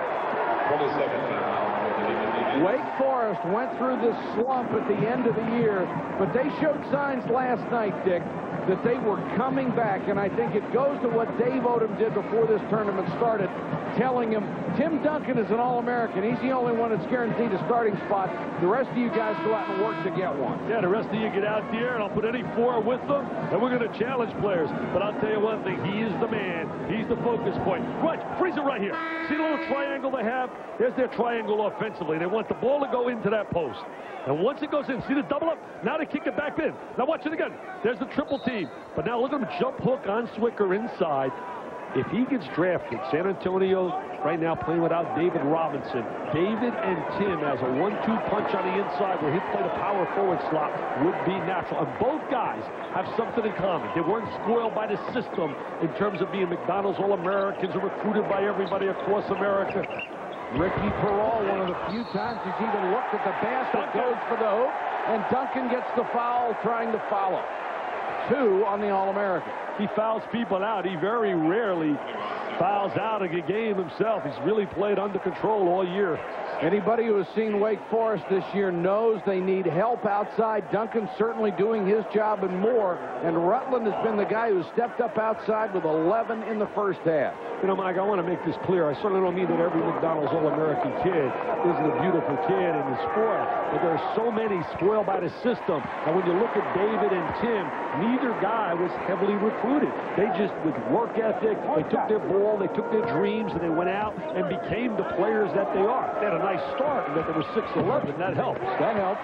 22nd timeout. Wake Forest went through this slump at the end of the year, but they showed signs last night, Dick, that they were coming back, and I think it goes to what Dave Odom did before this tournament started, telling him, Tim Duncan is an All-American. He's the only one that's guaranteed a starting spot. The rest of you guys go out and work to get one. Yeah, the rest of you get out there, and I'll put any 4 with them, and we're going to challenge players. But I'll tell you one thing, he is the man. He's the focus point. Right, freeze it right here. See the little triangle they have? There's their triangle offensively. They want the ball to go into that post. And once it goes in, see the double up? Now they kick it back in. Now watch it again. There's the triple team. But now look at him jump hook on Zwicker inside. If he gets drafted, San Antonio right now playing without David Robinson. David and Tim as a 1-2 punch on the inside where he'd play the power forward slot would be natural. And both guys have something in common. They weren't spoiled by the system in terms of being McDonald's All-Americans or recruited by everybody across America. Ricky Perall, one of the few times he's even looked at the basket, goes for the hoop, and Duncan gets the foul trying to follow. 2 on the All-American. He fouls people out. He very rarely fouls out a game himself. He's really played under control all year. Anybody who has seen Wake Forest this year knows they need help outside. Duncan's certainly doing his job and more. And Rutland has been the guy who stepped up outside with 11 in the first half. You know, Mike, I want to make this clear. I certainly don't mean that every McDonald's All-American kid isn't a beautiful kid and is spoiled. But there are so many spoiled by the system. And when you look at David and Tim, neither guy was heavily recruited. They just, with work ethic, they took their ball, they took their dreams, and they went out and became the players that they are. They had a nice start, and that they were 6'11". That helps. That helps.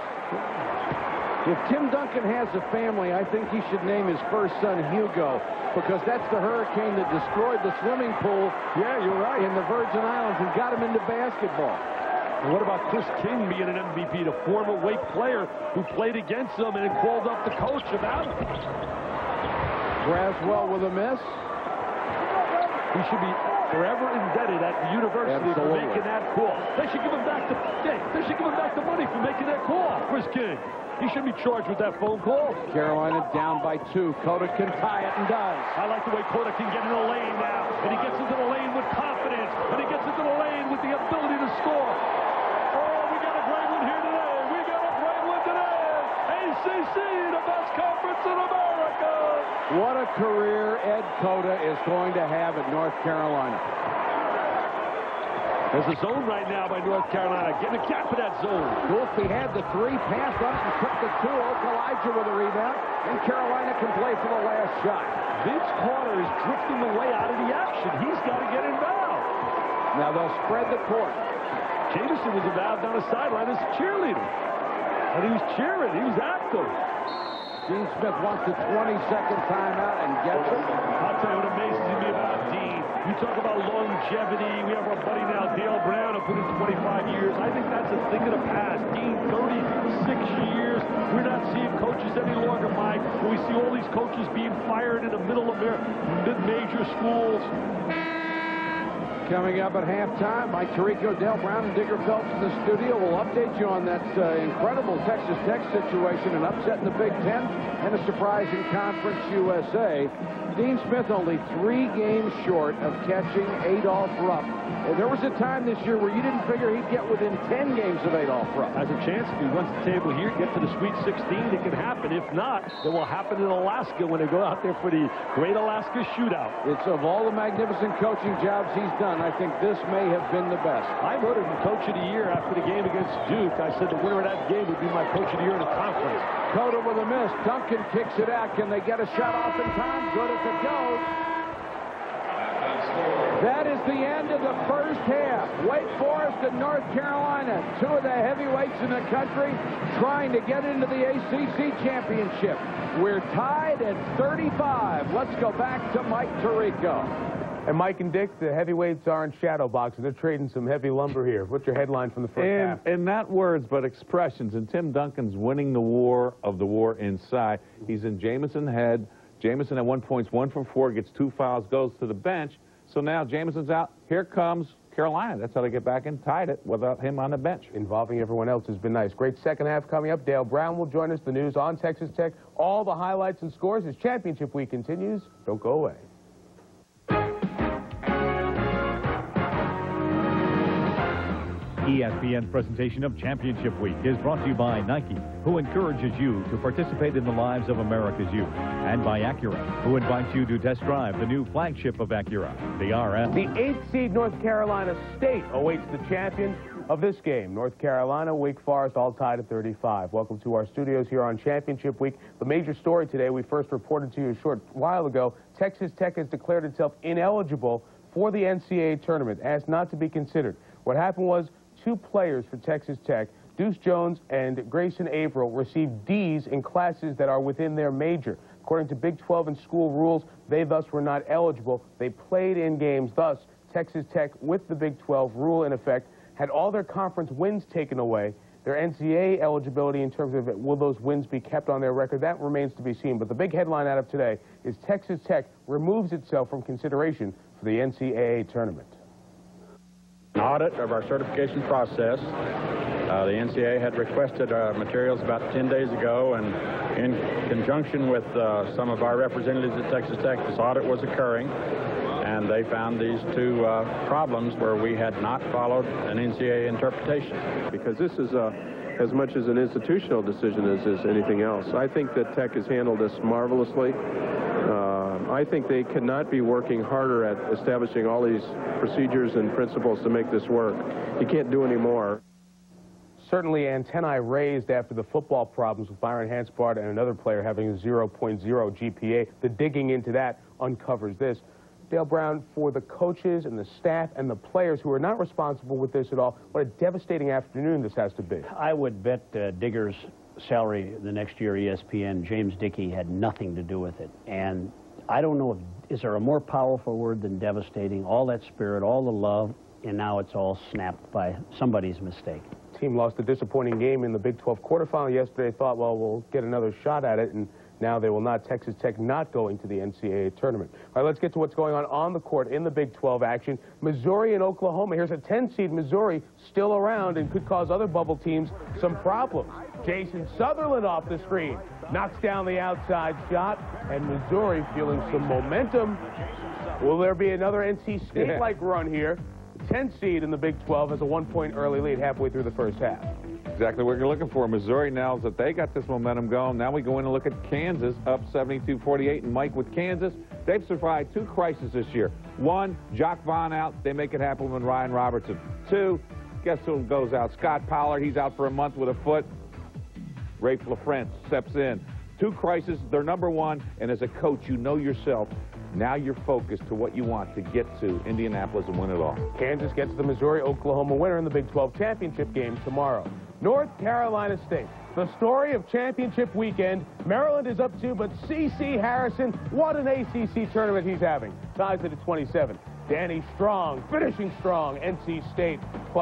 If Tim Duncan has a family, I think he should name his first son Hugo, because that's the hurricane that destroyed the swimming pool. Yeah, you're right. In the Virgin Islands and got him into basketball. And what about Chris King being an MVP, the former Wake player who played against him and called up the coach about it? Braswell with a miss. He should be forever indebted at the university for making that call. They should give him back the money for making that call, Chris King. He should be charged with that phone call. Carolina down by 2. Cota can tie it and does. I like the way Cota can get in the lane now. And he gets into the lane with confidence. And he gets into the lane with the ability to score. Oh, we got a great one here today. We got a great one today. ACC, the best conference in America. What a career Ed Cota is going to have at North Carolina. There's a zone right now by North Carolina. Getting a gap in that zone. Goolsby had the 3, passed on it and took the 2. Elijah with a rebound. And Carolina can play for the last shot. Vince Carter is drifting away out of the action. He's got to get involved. Now they'll spread the court. Jameson was involved down the sideline as a cheerleader. And he was cheering. He was active. Dean Smith wants the 22nd timeout and gets it. I'll tell you what amazes me about Dean. You talk about longevity. We have our buddy now, Dale Brown, who put in 25 years. I think that's a thing of the past. Dean, 36 years. We're not seeing coaches any longer, Mike. We see all these coaches being fired in the middle of mid-major schools. Coming up at halftime, Mike Tirico, Dale Brown, and Digger Phelps in the studio. We'll update you on that incredible Texas Tech situation, an upset in the Big Ten, and a surprise in Conference USA. Dean Smith only 3 games short of catching Adolph Rupp. There was a time this year where you didn't figure he'd get within 10 games of Adolph Rupp. Has a chance if he runs the table here, get to the Sweet 16, it can happen. If not, it will happen in Alaska when they go out there for the Great Alaska Shootout. It's of all the magnificent coaching jobs he's done, I think this may have been the best. I voted him Coach of the Year after the game against Duke. I said the winner of that game would be my Coach of the Year in the conference. Cota with a miss. Duncan kicks it out. Can they get a shot off in time? Good as it goes. That is the end of the first half. Wake Forest and North Carolina, 2 of the heavyweights in the country, trying to get into the ACC championship. We're tied at 35. Let's go back to Mike Tirico. And Mike and Dick, the heavyweights are in shadow boxes. They're trading some heavy lumber here. What's your headline from the first half? And not words, but expressions. And Tim Duncan's winning the war of the war inside. He's in Jameson's head. Jameson at 1 point, 1 from 4, gets 2 fouls, goes to the bench. So now Jameson's out. Here comes Carolina. That's how they get back and tied it without him on the bench. Involving everyone else has been nice. Great second half coming up. Dale Brown will join us. The news on Texas Tech. All the highlights and scores as championship week continues. Don't go away. ESPN's presentation of Championship Week is brought to you by Nike, who encourages you to participate in the lives of America's youth, and by Acura, who invites you to test drive the new flagship of Acura, the RS. The 8th seed North Carolina State awaits the champion of this game. North Carolina, Wake Forest, all tied at 35. Welcome to our studios here on Championship Week. The major story today, we first reported to you a short while ago, Texas Tech has declared itself ineligible for the NCAA tournament, asked not to be considered. What happened was 2 players for Texas Tech, Deuce Jones and Grayson Averill, received D's in classes that are within their major. According to Big 12 and school rules, they thus were not eligible. They played in games. Thus, Texas Tech, with the Big 12 rule in effect, had all their conference wins taken away. Their NCAA eligibility in terms of will those wins be kept on their record, that remains to be seen. But the big headline out of today is Texas Tech removes itself from consideration for the NCAA tournament. An audit of our certification process. The NCAA had requested materials about 10 days ago, and in conjunction with some of our representatives at Texas Tech, this audit was occurring, and they found these 2 problems where we had not followed an NCAA interpretation. Because this is as much as an institutional decision as anything else. I think that Tech has handled this marvelously. I think they cannot be working harder at establishing all these procedures and principles to make this work. You can't do any more. Certainly antennae raised after the football problems with Byron Hanspard and another player having a 0.0 GPA. The digging into that uncovers this. Dale Brown, for the coaches and the staff and the players who are not responsible with this at all, what a devastating afternoon this has to be. I would bet Digger's salary the next year, ESPN, James Dickey, had nothing to do with it. And I don't know, is there a more powerful word than devastating? All that spirit, all the love, and now it's all snapped by somebody's mistake. Team lost a disappointing game in the Big 12 quarterfinal yesterday. Thought, well, we'll get another shot at it, and Now they will not. Texas Tech not going to the NCAA tournament. All right, let's get to what's going on the court in the Big 12 action. Missouri and Oklahoma. Here's a 10-seed Missouri still around and could cause other bubble teams some problems. Jason Sutherland off the screen. Knocks down the outside shot, and Missouri feeling some momentum. Will there be another NC State-like run here? The 10th seed in the Big 12 has a 1-point early lead halfway through the first half. Exactly what you're looking for. Missouri now that they got this momentum going. Now we go in and look at Kansas up 72-48. And Mike, with Kansas, they've survived 2 crises this year. 1, Jock Vaughn out. They make it happen with Ryan Robertson. 2, guess who goes out? Scott Pollard. He's out for a month with a foot. Rafe LaFrentz steps in. 2 crises. They're number 1. And as a coach, you know yourself. Now you're focused to what you want to get to Indianapolis and win it all. Kansas gets the Missouri-Oklahoma winner in the Big 12 championship game tomorrow. North Carolina State. The story of championship weekend. Maryland is up 2, but C.C. Harrison, what an ACC tournament he's having. Ties it at 27. Danny Strong, finishing strong. NC State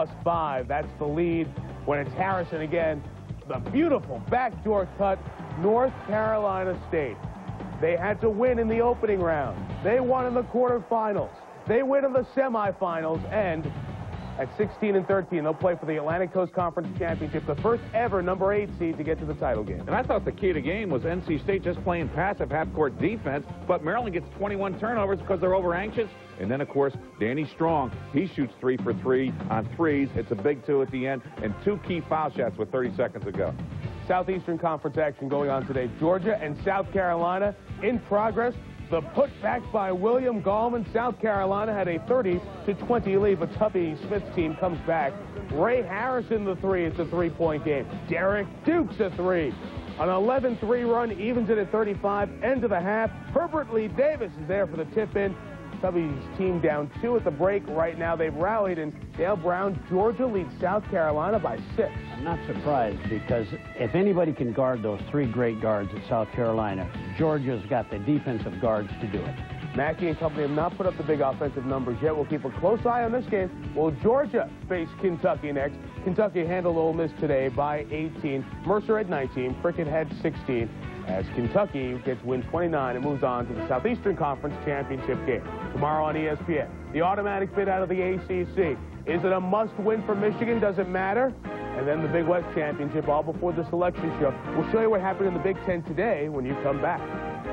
+5. That's the lead. When it's Harrison again, the beautiful backdoor cut. North Carolina State. They had to win in the opening round. They won in the quarterfinals. They win in the semifinals, and at 16-13, they'll play for the Atlantic Coast Conference Championship, the first ever number 8 seed to get to the title game. And I thought the key to the game was NC State just playing passive half-court defense, but Maryland gets 21 turnovers because they're over-anxious. And then, of course, Danny Strong, he shoots 3 for 3 on threes. It's a big 2 at the end, and 2 key foul shots with 30 seconds to go. Southeastern Conference action going on today. Georgia and South Carolina in progress. The putback by William Gallman. South Carolina had a 30-20 lead, but Tubby Smith's team comes back. Ray Harrison the 3. It's a 3-point game. Derek Dukes a 3. An 11-3 run evens it at 35. End of the half. Herbert Lee Davis is there for the tip-in. Tubby's team down 2 at the break. Right now they've rallied, and Dale Brown, Georgia leads South Carolina by 6. I'm not surprised, because if anybody can guard those 3 great guards at South Carolina, Georgia's got the defensive guards to do it. Mackey and company have not put up the big offensive numbers yet. We'll keep a close eye on this game. Will Georgia face Kentucky next? Kentucky handled Ole Miss today by 18. Mercer at 19. Prickett had 16. As Kentucky gets win 29 and moves on to the Southeastern Conference Championship game. Tomorrow on ESPN, the automatic bid out of the ACC. Is it a must-win for Michigan? Does it matter? And then the Big West Championship all before the selection show. We'll show you what happened in the Big Ten today when you come back.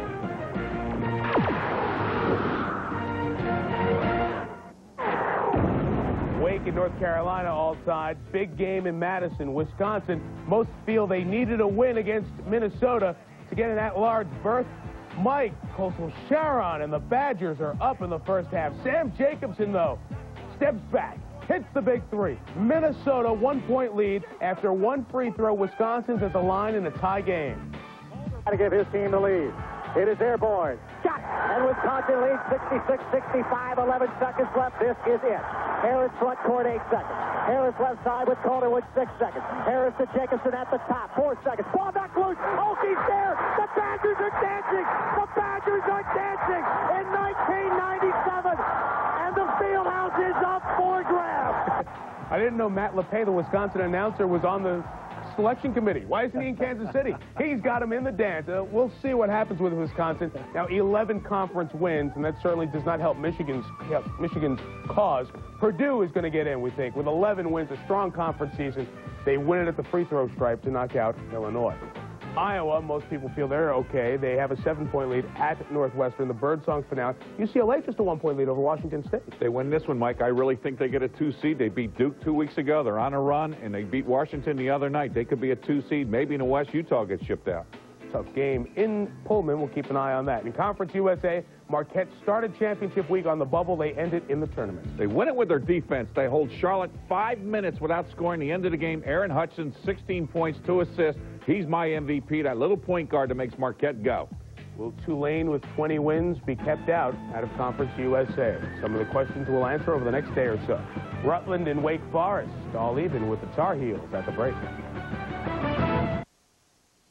Wake in North Carolina all tied. Big game in Madison, Wisconsin. Most feel they needed a win against Minnesota to get an at-large berth. Mike Kosel-Sharon and the Badgers are up in the first half. Sam Jacobson, though, steps back, hits the big 3. Minnesota 1-point lead after 1 free throw. Wisconsin's at the line in a tie game. Got to give his team the lead. It is airborne. Shot! And Wisconsin leads 66-65, 11 seconds left. This is it. Harris front court, 8 seconds. Harris left side with Calderwood, 6 seconds. Harris to Jacobson at the top, 4 seconds. Ball back loose. Oh, he's there. The Badgers are dancing. The Badgers are dancing in 1997. And the field house is up for grabs. I didn't know Matt LePay, the Wisconsin announcer, was on the selection committee. Why isn't he in Kansas City? He's got him in the dance. We'll see what happens with Wisconsin. Now, 11 conference wins, and that certainly does not help Michigan's cause. Purdue is going to get in, we think. With 11 wins, a strong conference season, they win it at the free throw stripe to knock out Illinois. Iowa, most people feel they're okay. They have a 7-point lead at Northwestern. The Birdsong finale. UCLA just a 1-point lead over Washington State. They win this one, Mike. I really think they get a 2 seed. They beat Duke 2 weeks ago. They're on a run, and they beat Washington the other night. They could be a 2 seed. Maybe in the West, Utah gets shipped out. Tough game in Pullman. We'll keep an eye on that. In Conference USA, Marquette started championship week on the bubble. They ended in the tournament. They win it with their defense. They hold Charlotte 5 minutes without scoring. The end of the game, Aaron Hutchins, 16 points, 2 assists. He's my MVP, that little point guard that makes Marquette go. Will Tulane with 20 wins be kept out of Conference USA? Some of the questions we'll answer over the next day or so. Rutland and Wake Forest all even with the Tar Heels at the break.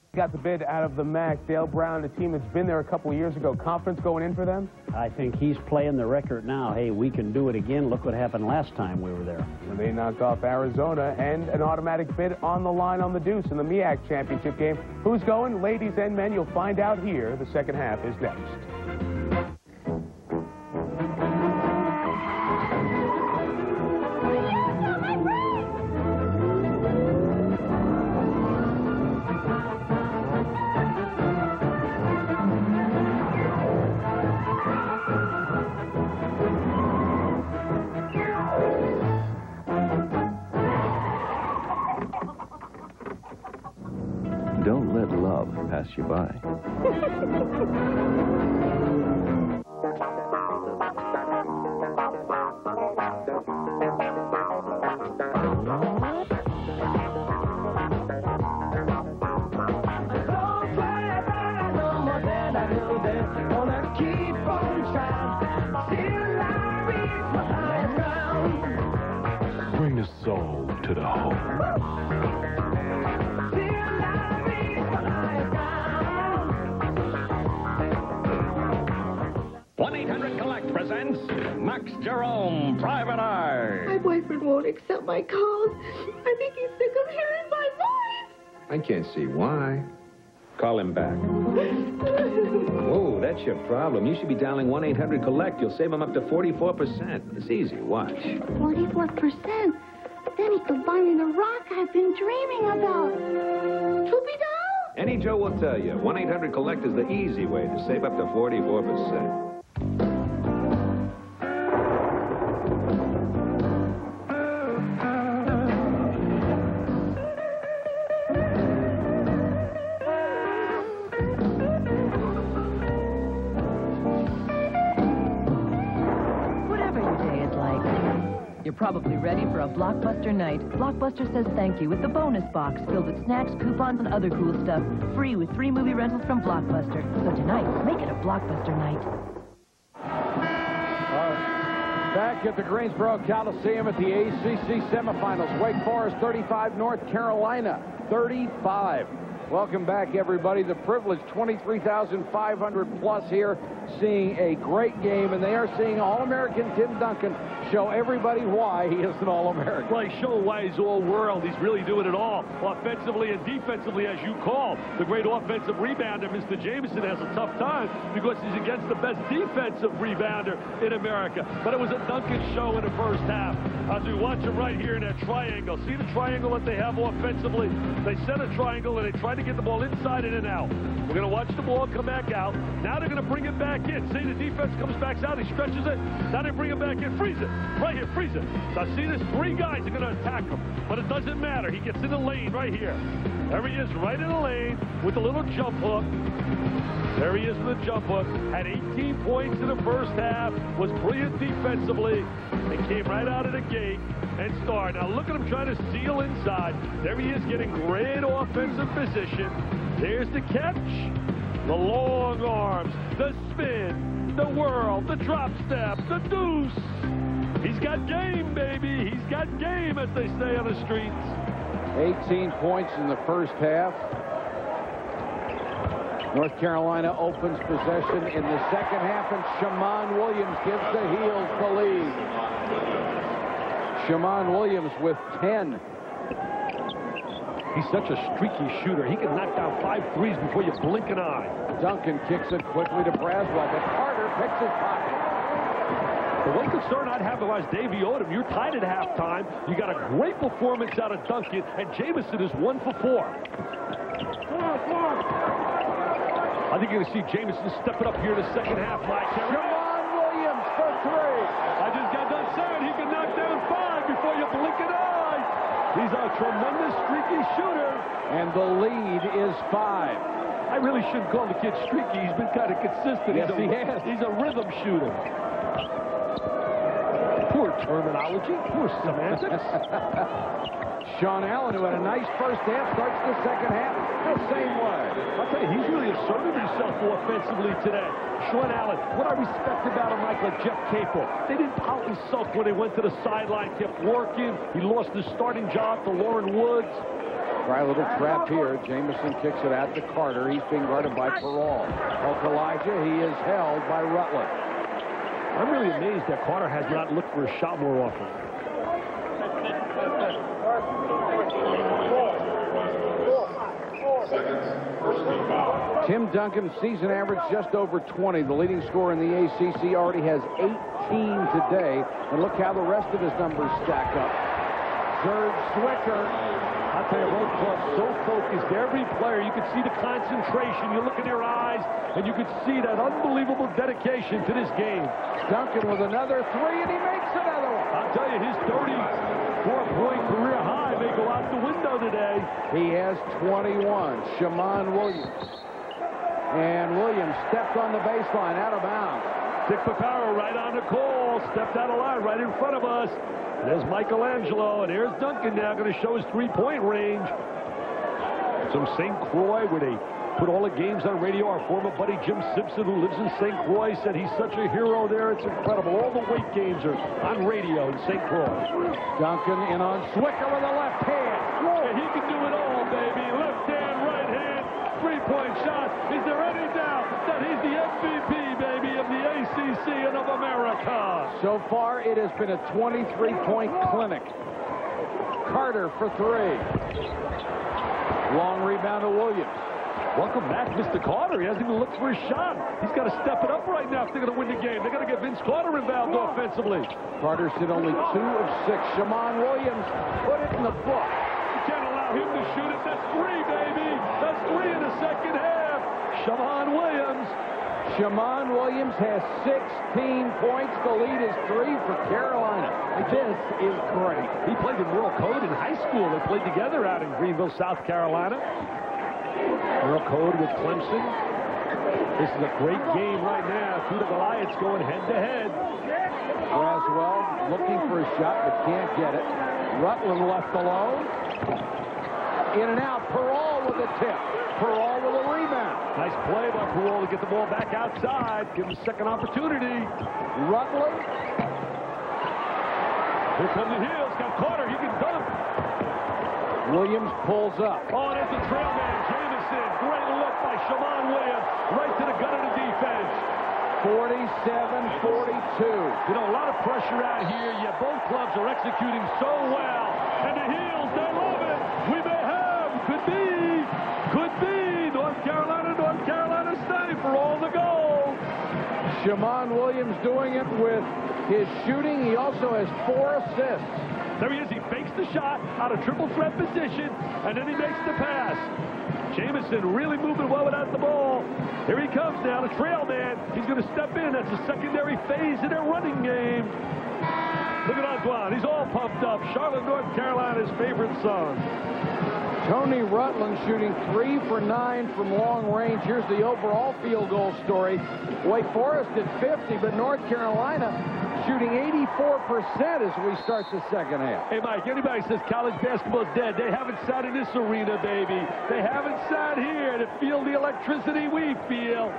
Got the bid out of the MAC. Dale Brown, a team that's been there a couple of years ago. Confidence going in for them? I think he's playing the record now. Hey, we can do it again. Look what happened last time we were there. When they knocked off Arizona, and an automatic bid on the line on the deuce in the MEAC championship game. Who's going? Ladies and men, you'll find out here. The second half is next. Don't let love pass you by. Bring the soul to the home. 1-800-COLLECT presents Max Jerome, Private Eye. My boyfriend won't accept my calls. I think he's sick of hearing my voice. I can't see why. Call him back. Whoa, that's your problem. You should be dialing 1-800-COLLECT. You'll save him up to 44%. It's easy. Watch. 44%? Then he could buy me the rock I've been dreaming about. Troopy-doll? Any Joe will tell you, 1-800-COLLECT is the easy way to save up to 44%. Whatever your day is like, you're probably ready for a blockbuster night. Blockbuster says thank you with the bonus box filled with snacks, coupons, and other cool stuff. Free with 3 movie rentals from Blockbuster. So tonight, make it a blockbuster night. Back at the Greensboro Coliseum at the ACC Semifinals. Wake Forest 35, North Carolina 35. Welcome back, everybody. The privileged 23,500 plus here, seeing a great game, and they are seeing All-American Tim Duncan show everybody why he is an All-American. Well, he's showing why he's all-world. He's really doing it all, offensively and defensively, as you called. The great offensive rebounder, Mr. Jameson, has a tough time because he's against the best defensive rebounder in America. But it was a Duncan show in the first half. As we watch him right here in that triangle. See the triangle that they have offensively? They set a triangle, and they try to get the ball inside and out. We're going to watch the ball come back out. Now they're going to bring it back in. See, the defense comes back out. He stretches it. Now they bring it back in. Freeze it. Right here, freeze it. Now see this? 3 guys are going to attack him. But it doesn't matter. He gets in the lane right here. There he is right in the lane with a little jump hook. There he is with a jump hook. Had 18 points in the first half. Was brilliant defensively. And came right out of the gate and started. Now look at him trying to seal inside. There he is getting great offensive position. There's the catch. The long arms. The spin. The whirl. The drop step. The deuce. He's got game, baby. He's got game, as they say on the streets. 18 points in the first half. North Carolina opens possession in the second half, and Shammond Williams gives the Heels the lead. Shammond Williams with 10. He's such a streaky shooter. He can knock down 5 threes before you blink an eye. Duncan kicks it quickly to Braswell, but Carter picks his pocket. The one concern I'd have if I was Davey Odom, you're tied at halftime. You got a great performance out of Duncan, and Jameson is 1 for 4. I think you're going to see Jameson stepping up here in the second half, Mike. Shammond Williams for 3. I just got done saying he can knock down 5 before you blink an eye. He's a tremendous streaky shooter. And the lead is 5. I really shouldn't call the kid streaky. He's been kind of consistent. Yes, he has. He's a rhythm shooter. Poor terminology. Poor semantics. Sean Allen, who had a nice first half, starts the second half the same way. I'll tell you, he's really asserted himself offensively today. Sean Allen, what I respect about him, like Jeff Capel, they didn't pout and sulk when they went to the sideline, kept working. He lost his starting job to Lauren Woods. Try a little trap here. Jamison kicks it out to Carter. He's being guarded by Perall. Help Elijah. He is held by Rutland. I'm really amazed that Carter has not looked for a shot more often. Tim Duncan, season average just over 20. The leading scorer in the ACC, already has 18 today. And look how the rest of his numbers stack up. Serge Zwicker. I'll tell you, both clubs so focused. Every player, you could see the concentration. You look in their eyes, and you could see that unbelievable dedication to this game. Duncan with another three, and he makes another one. I'll tell you, his 34-point career high may go out the window today. He has 21. Shammond Williams. And Williams stepped on the baseline, out of bounds. Dick Paparo right on the call. Stepped out of line right in front of us. There's Michelangelo, and here's Duncan now going to show his three-point range. Some St. Croix, where they put all the games on radio. Our former buddy Jim Simpson, who lives in St. Croix, said he's such a hero there. It's incredible. All the weight games are on radio in St. Croix. Duncan in on Zwicker with a left hand. Yeah, he can do it all, baby. Left hand, right hand, three-point shot. Is there any doubt that he's the MVP, baby, of the ACC and of America? So far, it has been a 23-point clinic. Carter for three. Long rebound to Williams. Welcome back, Mr. Carter. He hasn't even looked for a shot. He's got to step it up right now if they're going to win the game. They're going to get Vince Carter involved offensively. Carter's hit only 2 of 6. Shammond Williams put it in the book. You can't allow him to shoot it. That's 3, baby. That's 3 in the second half. Shammond Williams. Shammond Williams has 16 points. The lead is 3 for Carolina. This is great. He played in World Code in high school. They played together out in Greenville, South Carolina. World Code with Clemson. This is a great game right now. Two of the Goliaths going head-to-head. Braswell looking for a shot but can't get it. Rutland left alone. In and out. Perall with a tip. Perall with a rebound. Nice play by Perall to get the ball back outside. Give him a second opportunity. Rutland. Here come the heels. Got Carter. He can dunk. Williams pulls up. Oh, there's the trail man. Jamison. Great look by Shammond Williams. Right to the gun of the defense. 47-42. You know, a lot of pressure out here, yet both clubs are executing so well. And the heels, they love it. We may have, could be, North Carolina stay for all the gold. Shammond Williams doing it with his shooting. He also has 4 assists. There he is. He fakes the shot out of triple threat position, and then he makes the pass. Jamison really moving well without the ball. Here he comes now, the trail man. He's going to step in. That's a secondary phase in their running game. Look at Antoine. He's all pumped up. Charlotte, North Carolina's favorite son. Tony Rutland shooting 3 for 9 from long range. Here's the overall field goal story. Wake Forest at 50, but North Carolina shooting 84% as we start the second half. Hey, Mike, anybody says college basketball's dead, they haven't sat in this arena, baby. They haven't sat here to feel the electricity we feel.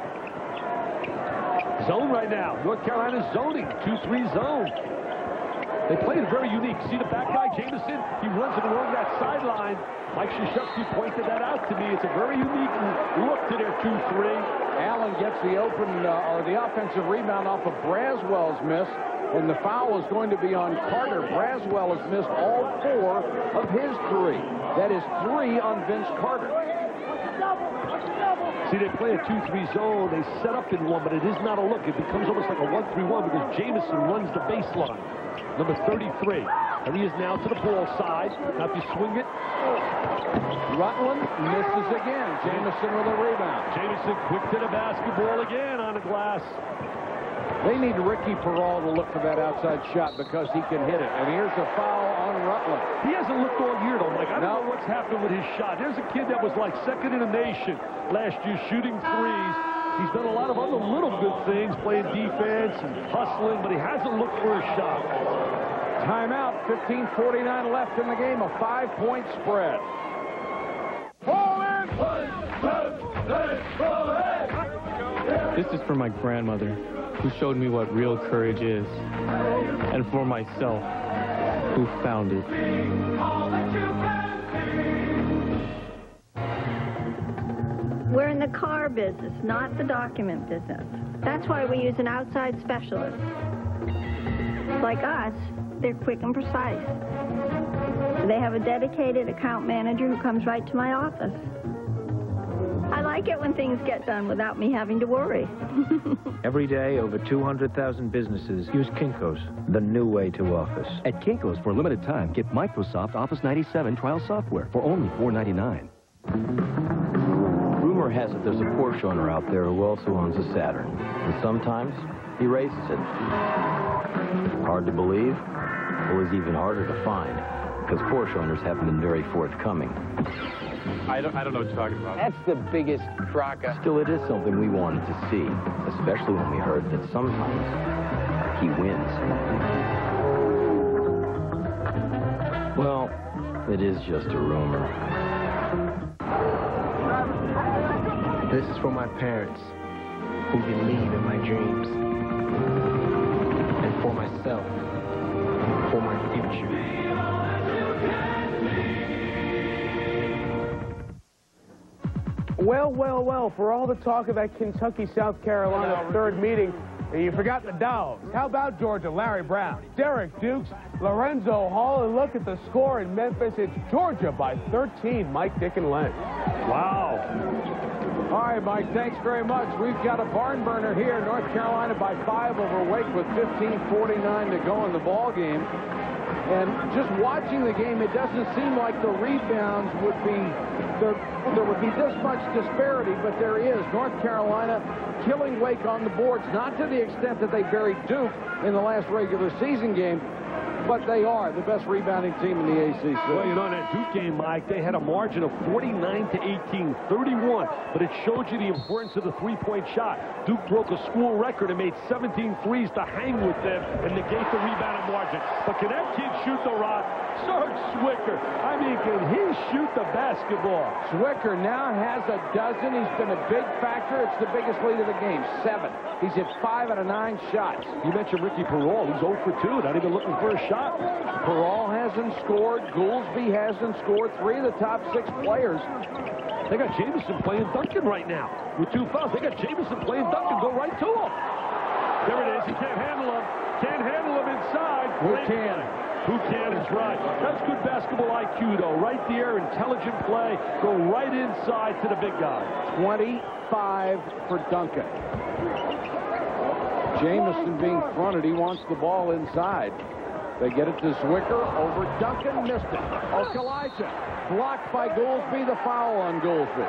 Zone right now. North Carolina's zoning. 2-3 zone. They play it very unique. See the back guy, Jamison? He runs it along that sideline. Mike Krzyzewski pointed that out to me. It's a very unique look to their 2-3. Allen gets the offensive rebound off of Braswell's miss, and the foul is going to be on Carter. Braswell has missed all 4 of his 3. That is 3 on Vince Carter. See, they play a 2-3 zone. They set up in one, but it is not a look. It becomes almost like a 1-3-1 because Jamison runs the baseline. Number 33. And he is now to the ball side. Now if you swing it. Rutland misses again. Jamison with a rebound. Jamison quick to the basketball again on the glass. They need Ricky Perall to look for that outside shot because he can hit it. And here's a foul on Rutland. He hasn't looked all year, though, Mike. I don't know what's happened with his shot. There's a kid that was like second in the nation last year shooting threes. He's done a lot of other little good things, playing defense and hustling, but he hasn't looked for a shot. Timeout, 15:49 left in the game, a 5-point spread. This is for my grandmother, who showed me what real courage is, and for myself, who found it. the car business, not the document business. That's why we use an outside specialist. Like us, they're quick and precise. They have a dedicated account manager who comes right to my office. I like it when things get done without me having to worry. Every day, over 200,000 businesses use Kinko's, the new way to office. At Kinko's, for a limited time, get Microsoft Office 97 trial software for only $4.99. Rumor has it there's a Porsche owner out there who also owns a Saturn. And sometimes he races it. Hard to believe? It was even harder to find, because Porsche owners haven't been very forthcoming. I don't know what you're talking about. That's the biggest crock. Still, it is something we wanted to see, especially when we heard that sometimes he wins. Well, it is just a rumor. This is for my parents, who believe in my dreams, and for myself, for my future. Well, well, well, for all the talk of that Kentucky-South Carolina third meeting, you forgot the Dogs. How about Georgia? Larry Brown, Derek Dukes, Lorenzo Hall, and look at the score in Memphis. It's Georgia by 13, Mike, Dick, and Len. Wow. All right, Mike, thanks very much. We've got a barn burner here. North Carolina by 5 over Wake with 15:49 to go in the ball game. And just watching the game, it doesn't seem like the rebounds would be, there would be this much disparity, but there is. North Carolina killing Wake on the boards, not to the extent that they buried Duke in the last regular season game, but they are the best rebounding team in the ACC. Well, you know, in that Duke game, Mike, they had a margin of 49-18, 31, but it showed you the importance of the three-point shot. Duke broke a school record and made 17 threes to hang with them and negate the rebounding margin. But can that kid shoot the rock? Serge Zwicker. I mean, can he shoot the basketball? Zwicker now has a dozen. He's been a big factor. It's the biggest lead of the game, 7. He's hit 5 out of 9 shots. You mentioned Ricky Perrault. He's 0 for 2, not even looking for a shot. Perrault hasn't scored. Goolsby hasn't scored. 3 of the top 6 players. They got Jamison playing Duncan right now with 2 fouls. They got Jamison playing Duncan. Go right to him. There it is. He can't handle him. Can't handle him inside. Who can? Who can is right. That's good basketball IQ, though. Right there, intelligent play. Go right inside to the big guy. 25 for Duncan. Jamison being fronted. He wants the ball inside. They get it to Zwicker. Over Duncan. Missed it. Okalaja. Blocked by Goolsby. The foul on Goolsby.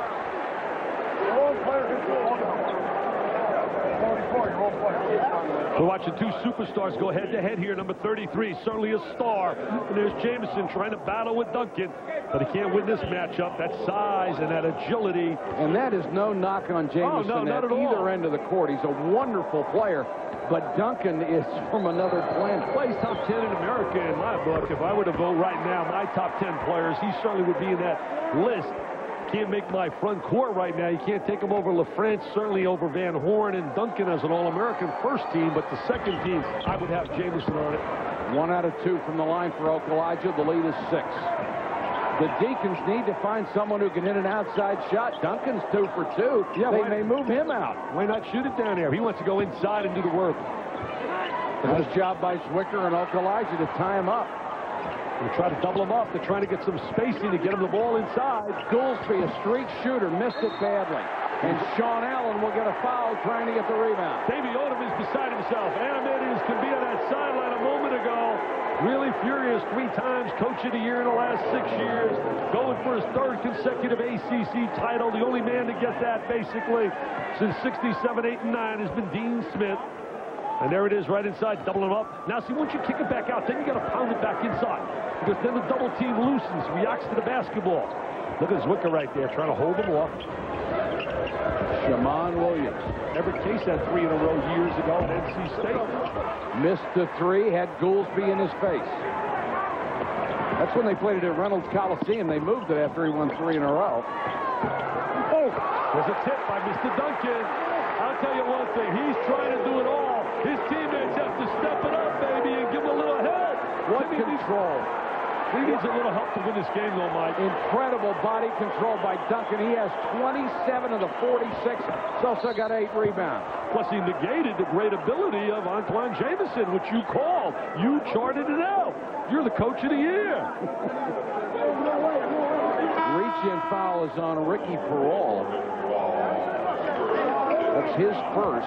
We're watching 2 superstars go head-to-head here. Number 33, certainly a star. And there's Jamison trying to battle with Duncan. But he can't win this matchup. That size and that agility. And that is no knock on Jamison not at either end of the court. He's a wonderful player. But Duncan is from another planet. Well, he's top 10 in America in my book. If I were to vote right now, my top 10 players, he certainly would be in that list. Can't make my front court right now. You can't take him over LaFrance, certainly over Van Horn and Duncan as an All-American first team, but the second team, I would have Jamison on it. 1 out of 2 from the line for Okalaja. The lead is 6. The Deacons need to find someone who can hit an outside shot. Duncan's 2 for 2. Yeah, they may move him out. Why not shoot it down there? He wants to go inside and do the work. Nice job by Zwicker and Okalaja to tie him up. They try to double him up. They're trying to get some spacing to get him the ball inside. Goolsby, a streak shooter, missed it badly. And Sean Allen will get a foul trying to get the rebound. Davey Odom is beside himself. Animated as could be on that sideline a moment ago. Really furious. 3 times Coach of the Year in the last 6 years. Going for his 3rd consecutive ACC title. The only man to get that, basically, since 67, 8, and 9 has been Dean Smith. And there it is right inside, doubling him up. Now, see, once you kick it back out, then you got to pound it back inside. Because then the double team loosens, reacts to the basketball. Look at Zwicker right there, trying to hold him off. Shammond Williams. Everett Case had 3 in a row years ago at NC State. Missed the 3, had Goolsby in his face. That's when they played it at Reynolds Coliseum. They moved it after he won 3 in a row. Oh, there's a tip by Mr. Duncan. I'll tell you one thing, he's trying to do it all. His teammates have to step it up, baby, and give him a little help. What control. He needs a little help to win this game, though, Mike. Incredible body control by Duncan. He has 27 of the 46. He's also got 8 rebounds. Plus, he negated the great ability of Antoine Jamison, which you called. You charted it out. You're the coach of the year. Reach-in foul is on Ricky Perrault. That's his first.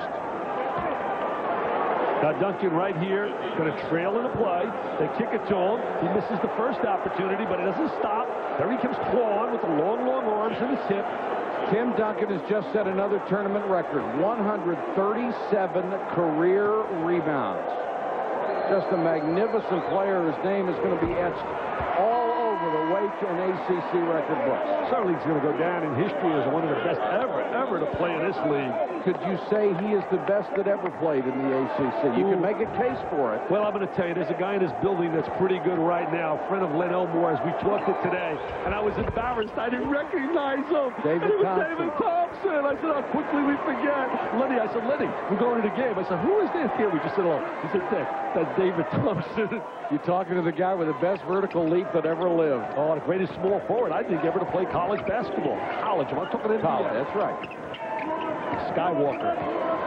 Now Duncan right here, going to trail in the play. They kick it to him. He misses the first opportunity, but it doesn't stop. There he comes clawing with the long arms and his hip. Tim Duncan has just set another tournament record, 137 career rebounds. Just a magnificent player. His name is going to be etched all over the Wake and ACC record books. Certainly he's going to go down in history as one of the best ever to play in this league. Could you say he is the best that ever played in the ACC? You can make a case for it. Well, I'm going to tell you, there's a guy in this building that's pretty good right now, a friend of Len Elmore, as we talked it today, and I was embarrassed. I didn't recognize him. David Thompson. David Thompson. I said, how quickly we forget. Lenny, I said, Lenny, we're going to the game. I said, who is this here? We just said, oh. He said, Dick, that's David Thompson. You're talking to the guy with the best vertical leap that ever lived. Oh, the greatest small forward, I think, ever to play college basketball. College, I'm not talking NBA. College, that's right. Skywalker.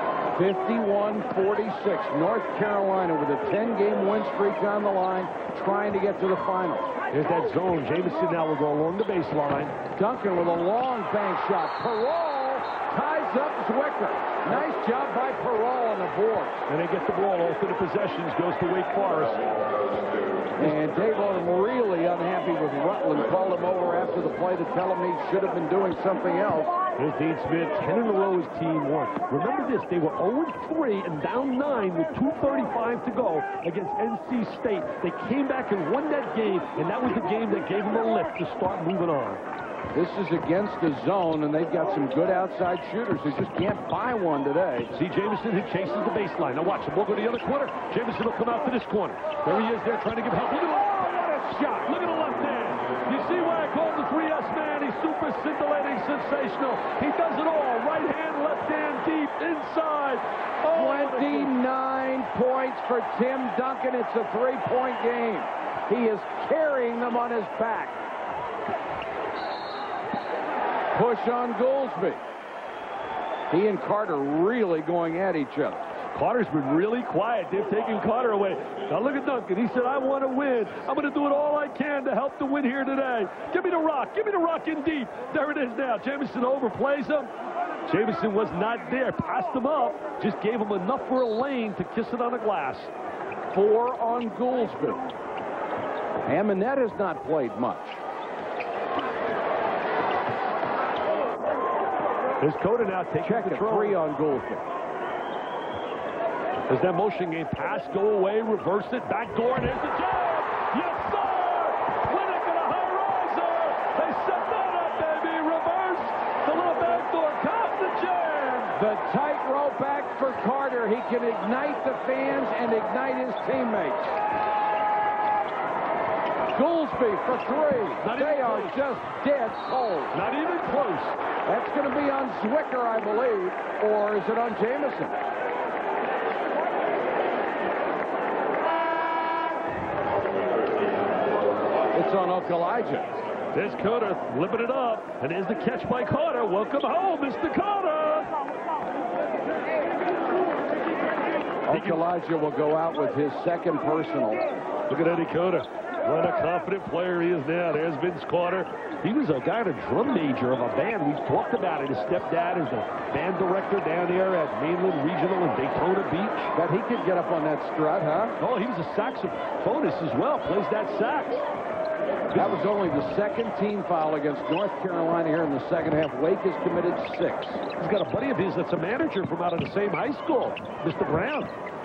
51-46. North Carolina with a 10-game win streak on the line, trying to get to the finals. There's that zone. Jamison now will go along the baseline. Duncan with a long bank shot. Perrault ties up Zwicker. Nice job by Perrault on the board. And they get the ball. Alternate possessions goes to Wake Forest. And Dave Odom really unhappy with Rutland. Called him over after the play to tell him he should have been doing something else. Here's Dean Smith, 10 in a row his team won. Remember this, they were 0-3 and down 9 with 2:35 to go against NC State. They came back and won that game, and that was the game that gave them a lift to start moving on. This is against the zone, and they've got some good outside shooters who just can't buy one today. See Jamison who chases the baseline. Now watch him. We'll go to the other corner. Jamison will come out to this corner. There he is there trying to give help. Look at what a shot. Look at the left hand. You see why I call him the 3S man? He's super scintillating, sensational. He does it all. Right hand, left hand, deep, inside. 29 points for Tim Duncan. It's a 3-point game. He is carrying them on his back. Push on Goolsby. He and Carter really going at each other. Carter's been really quiet. They've taken Carter away. Now look at Duncan. He said, I want to win. I'm going to do it all I can to help to win here today. Give me the rock. Give me the rock in deep. There it is now. Jamison overplays him. Jamison was not there. Passed him up. Just gave him enough for a lane to kiss it on the glass. 4 on Goolsby. Hamonette has not played much. There's Coda now taking control. 3 on Goolsby. There's that motion game. Pass, go away, reverse it, back door, and there's the jam! Yes, sir! Winnick and a high riser! They set that up, baby! Reverse! The little back door, caught the jam! The tightrope back for Carter. He can ignite the fans and ignite his teammates. Goolsby for 3. They are just dead cold. Not even close. That's going to be on Zwicker, I believe, or is it on Jamison? It's on Okalaja. There's Carter, flipping it up, and there's the catch by Carter. Welcome home, Mr. Carter. Okalaja will go out with his second personal. Look at Eddie Carter. What a confident player he is now. There's Vince Carter. He was a guy, a drum major of a band. We've talked about it. His stepdad is a band director down there at Mainland Regional in Daytona Beach. Bet he could get up on that strut, huh? Oh, he was a saxophonist as well. Plays that sax. That was only the second team foul against North Carolina here in the second half. Wake has committed 6. He's got a buddy of his that's a manager from out of the same high school, Mr. Brown.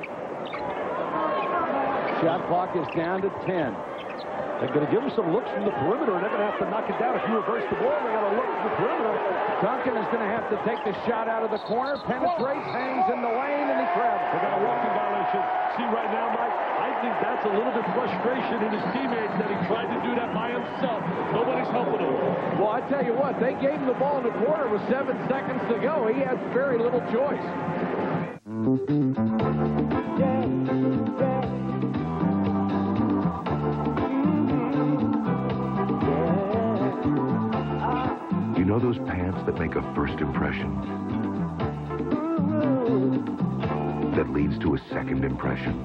Shot clock is down to 10. They're going to give him some looks from the perimeter, and they're going to have to knock it down. If you reverse the ball, they're going to look from the perimeter. Duncan is going to have to take the shot out of the corner, penetrates, hangs in the lane, and he travels. They got a walking violation. See right now, Mike, I think that's a little bit frustration in his teammates that he tried to do that by himself. Nobody's helping him. Well, I tell you what, they gave him the ball in the corner with 7 seconds to go. He had very little choice. that make a first impression, that leads to a second impression.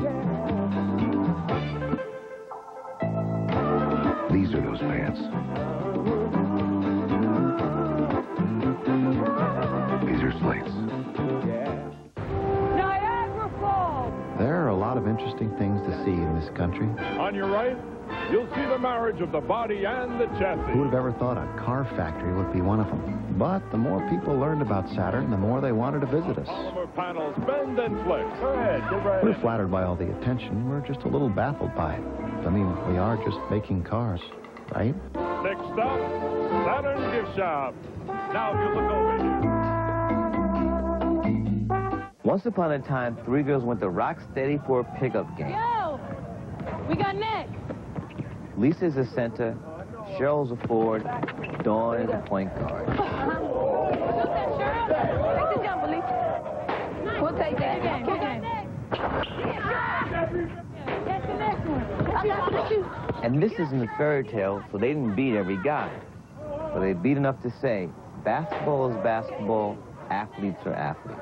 These are those pants. These are slates. Niagara Falls! There are a lot of interesting things to see in this country. On your right, you'll see the marriage of the body and the chassis. Who would have ever thought a car factory would be one of them? But the more people learned about Saturn, the more they wanted to visit us. Polymer panels bend and flex. Go ahead, get right We're in. flattered by all the attention. We're just a little baffled by it. I mean, we are just making cars, right? Next stop, Saturn Gift Shop. Now, if you look over here. Once upon a time, three girls went to Rocksteady for a pickup game. Yo! We got Nick! Lisa's a center, Cheryl's a forward, Dawn is a point guard. Shoot that, Cheryl! Take the jumper, Lisa. We'll take that. Good game. That's the next one. I got to shoot. And this isn't a fairy tale, so they didn't beat every guy. But they beat enough to say, basketball is basketball, athletes are athletes.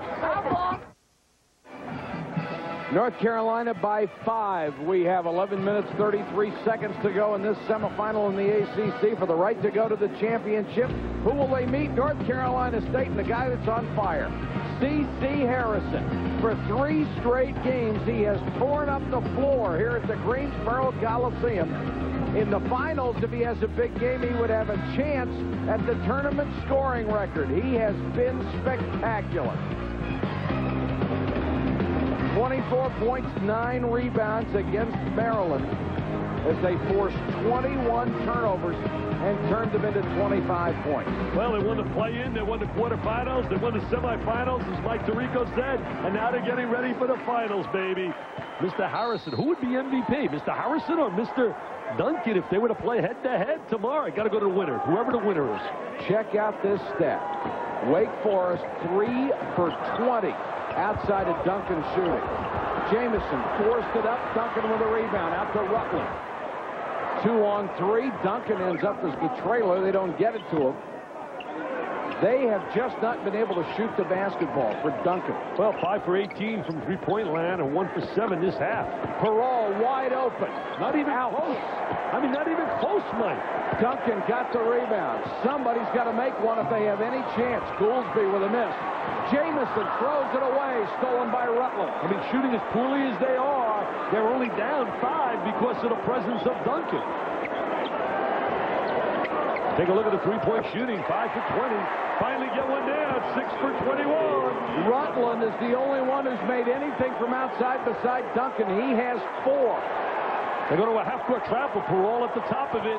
North Carolina by 5. We have 11 minutes, 33 seconds to go in this semifinal in the ACC for the right to go to the championship. Who will they meet? North Carolina State and the guy that's on fire, C.C. Harrison. For 3 straight games, he has torn up the floor here at the Greensboro Coliseum. In the finals, if he has a big game, he would have a chance at the tournament scoring record. He has been spectacular. 24 points, 9 rebounds against Maryland as they forced 21 turnovers and turned them into 25 points. Well, they won the play-in, they won the quarterfinals, they won the semifinals, as Mike Tirico said, and now they're getting ready for the finals, baby. Mr. Harrison, who would be MVP? Mr. Harrison or Mr. Duncan if they were to play head-to-head tomorrow? Got to go to the winner, whoever the winner is. Check out this stat. Wake Forest 3 for 20 outside of Duncan shooting. Jamison forced it up. Duncan with a rebound out to Rutland. 2 on 3. Duncan ends up as the trailer. They don't get it to him. They have just not been able to shoot the basketball for Duncan. Well, 5 for 18 from three-point land and 1 for 7 this half. Perall wide open. Not even close. I mean, not even close, Mike. Duncan got the rebound. Somebody's got to make one if they have any chance. Goolsby with a miss. Jamison throws it away, stolen by Rutland. I mean, shooting as poorly as they are, they're only down 5 because of the presence of Duncan. Take a look at the three-point shooting, 5 for 20. Finally get one down, 6 for 21. Rutland is the only one who's made anything from outside beside Duncan. He has 4. They go to a half-court trap with Perall at the top of it.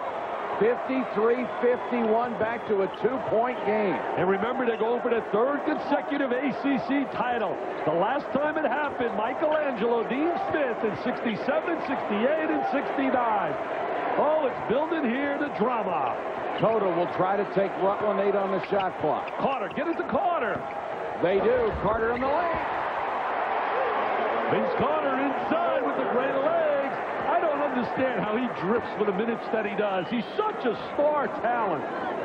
53-51, back to a 2-point game. And remember, they're going for their 3rd consecutive ACC title. The last time it happened, Michelangelo Dean Smith in 67, 68, and 69. Oh, it's building here, the drama. Toto will try to take Rutland 8 on the shot clock. Carter, get it to Carter. They do. Carter in the lane. Vince Carter inside with the great legs. I don't understand how he drifts for the minutes that he does. He's such a star talent.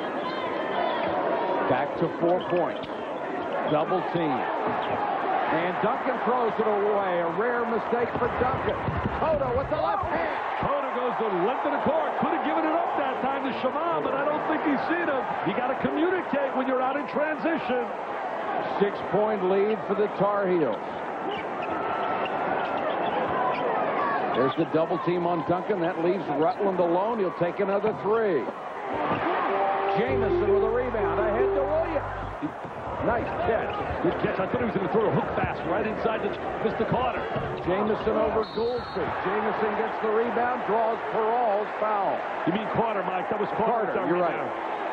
Back to 4 points. Double team. And Duncan throws it away. A rare mistake for Duncan. Toto with the left hand. Toto goes to the left of the court. Could have given it up that time to Shaman, but I don't think he's seen him. You got to communicate when you're out in transition. 6-point lead for the Tar Heels. There's the double team on Duncan. That leaves Rutland alone. He'll take another 3. Jamison with a rebound. Ahead to Williams. Nice catch. Good catch. I thought he was going to throw a hook pass right inside to Mr. Carter. Jamison over Goolsby. Jamison gets the rebound, draws Peral's foul. You mean Carter, Mike? That was Carter. You're right.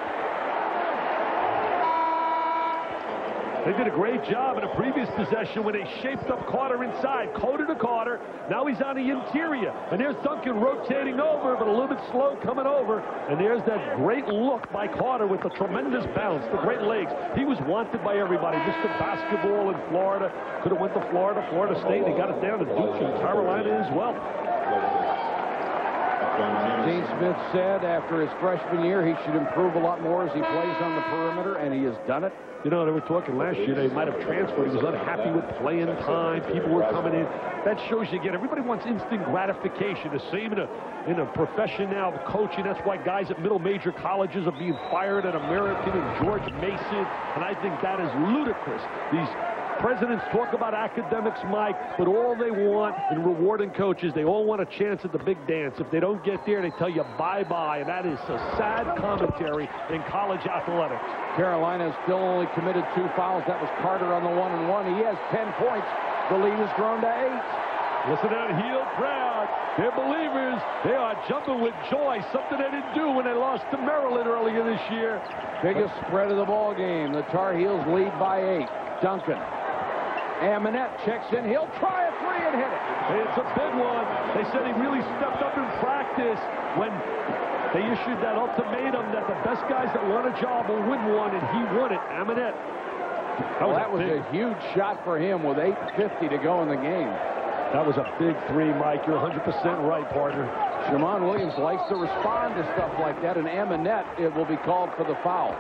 They did a great job in a previous possession when they shaped up Carter inside. Coated to Carter. Now he's on the interior. And there's Duncan rotating over, but a little bit slow coming over. And there's that great look by Carter with the tremendous bounce, the great legs. He was wanted by everybody. Mr. Basketball in Florida. Could have went to Florida, Florida State. They got it down to Duke and Carolina as well. Dean Smith said after his freshman year he should improve a lot more as he plays on the perimeter, and he has done it. You know, they were talking last year they might have transferred. He was unhappy with playing time. People were coming in. That shows you again, everybody wants instant gratification. The same in a profession now of coaching. That's why guys at middle major colleges are being fired at American and George Mason, and I think that is ludicrous. These presidents talk about academics, Mike, but all they want in rewarding coaches, they all want a chance at the big dance. If they don't get there, they tell you bye-bye, and that is a sad commentary in college athletics. Carolina has still only committed 2 fouls. That was Carter on the 1-and-1. He has 10 points. The lead has grown to 8. Listen to that heel crowd. They're believers. They are jumping with joy, something they didn't do when they lost to Maryland earlier this year. Biggest spread of the ball game. The Tar Heels lead by 8. Duncan. Aminette checks in. He'll try a 3 and hit it. It's a big one. They said he really stepped up in practice when they issued that ultimatum that the best guys that want a job will win one, and he won it. Aminette. That was a huge shot for him with 8:50 to go in the game. That was a big 3, Mike. You're 100% right, partner. Shamon Williams likes to respond to stuff like that, and Aminette, it will be called for the foul.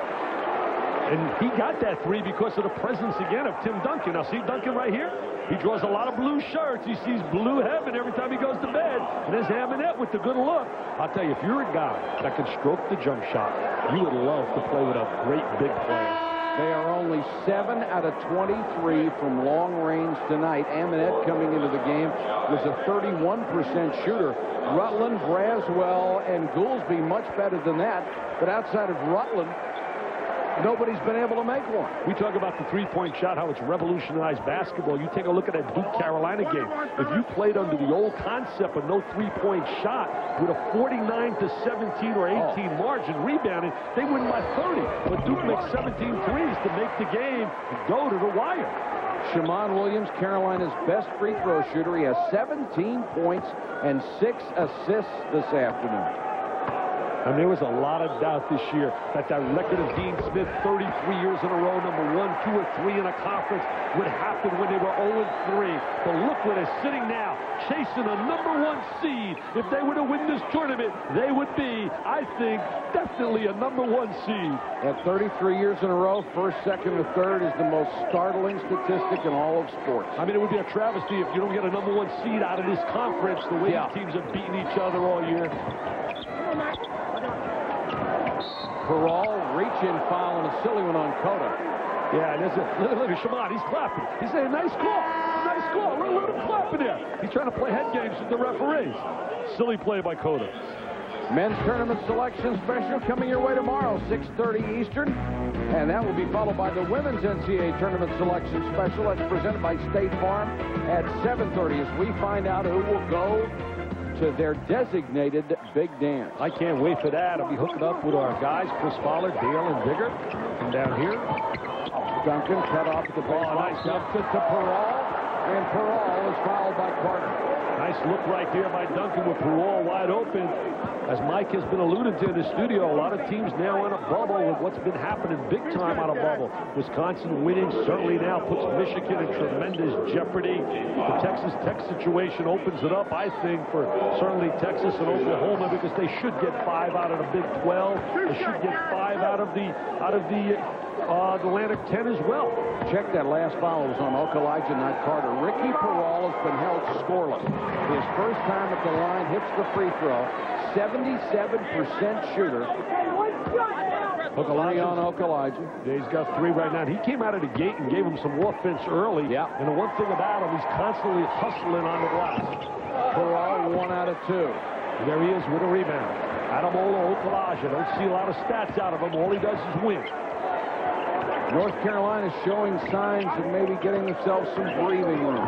And he got that 3 because of the presence, again, of Tim Duncan. Now, see Duncan right here? He draws a lot of blue shirts. He sees blue heaven every time he goes to bed. And there's Aminette with the good look. I'll tell you, if you're a guy that can stroke the jump shot, you would love to play with a great big player. They are only 7 out of 23 from long range tonight. Aminette coming into the game was a 31% shooter. Rutland, Braswell, and Goolsby much better than that. But outside of Rutland, nobody's been able to make one. We talk about the three-point shot, how it's revolutionized basketball. You take a look at that Duke-Carolina game. If you played under the old concept of no three-point shot with a 49-17 or 18 margin rebounding, they win by 30. But Duke makes 17 threes to make the game go to the wire. Shamon Williams, Carolina's best free throw shooter. He has 17 points and 6 assists this afternoon. And there was a lot of doubt this year that record of Dean Smith, 33 years in a row, number 1, 2, or 3 in a conference, would happen when they were 0-3. But look where they're sitting now, chasing a number 1 seed. If they were to win this tournament, they would be, I think, definitely a number 1 seed. At 33 years in a row, first, second, or third is the most startling statistic in all of sports. I mean, it would be a travesty if you don't get a number 1 seed out of this conference, the way the teams have beaten each other all year. Perall, reach-in foul, and a silly one on Cota. Yeah, there's look at Shamon. He's clapping. He's saying, nice call. Nice call. Look at him clapping there. He's trying to play head games with the referees. Silly play by Cota. Men's tournament selection special coming your way tomorrow, 6:30 Eastern. And that will be followed by the women's NCAA tournament selection special. That's presented by State Farm at 7:30 as we find out who will go to their designated big dance. I can't wait for that. I'll be hooking up with our guys, Chris Fowler, Dale, and Digger. And down here, Duncan cut off at the baseline. Nice Dumped it to Perall, and Perall is fouled by Carter. Nice look right here by Duncan with Perall wide open. As Mike has been alluding to in the studio, a lot of teams now in a bubble with what's been happening big time on a bubble. Wisconsin winning certainly now puts Michigan in tremendous jeopardy. The Texas Tech situation opens it up, I think, for certainly Texas and Oklahoma, because they should get 5 out of the Big 12. They should get 5 out of the Atlantic 10 as well. Check that last foul. It was on Okalaja, not Carter. Ricky Perall has been held scoreless. His first time at the line, hits the free throw. 77% shooter. Okalaja on Okalaja. Yeah, he's got 3 right now. He came out of the gate and gave him some offense early. Yeah. And the one thing about him, he's constantly hustling on the glass. Perall 1 out of 2. There he is with a rebound. Adamola Okalaja. Don't see a lot of stats out of him. All he does is win. North Carolina showing signs of maybe getting themselves some breathing room.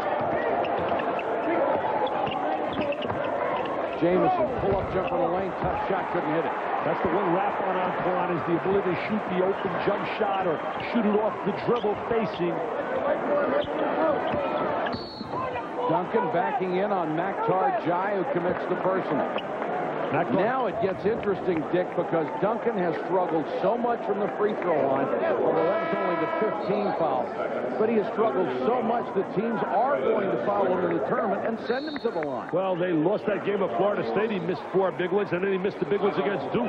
Jamison, pull-up jumper in the lane, tough shot, couldn't hit it. That's the one rap on Antoine, is the ability to shoot the open jump shot or shoot it off the dribble facing. Duncan backing in on Maktar Jai, who commits the personal. Now it gets interesting, Dick, because Duncan has struggled so much from the free throw line. Although that was only the 15 foul. But he has struggled so much that teams are going to foul him into the tournament and send him to the line. Well, they lost that game at Florida State. He missed 4 big ones, and then he missed the big ones against Duke.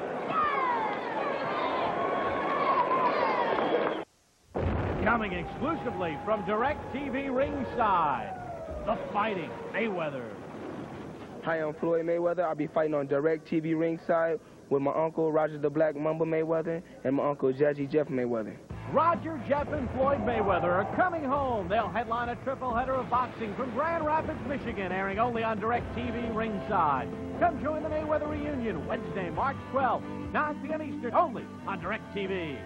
Coming exclusively from DirecTV ringside, the Fighting Mayweather. Hi, I'm Floyd Mayweather. I'll be fighting on DirecTV ringside with my uncle Roger the Black Mamba Mayweather and my uncle Jazzy Jeff Mayweather. Roger, Jeff, and Floyd Mayweather are coming home. They'll headline a triple header of boxing from Grand Rapids, Michigan, airing only on DirecTV ringside. Come join the Mayweather reunion Wednesday, March 12th, 9 p.m. Eastern, only on DirecTV.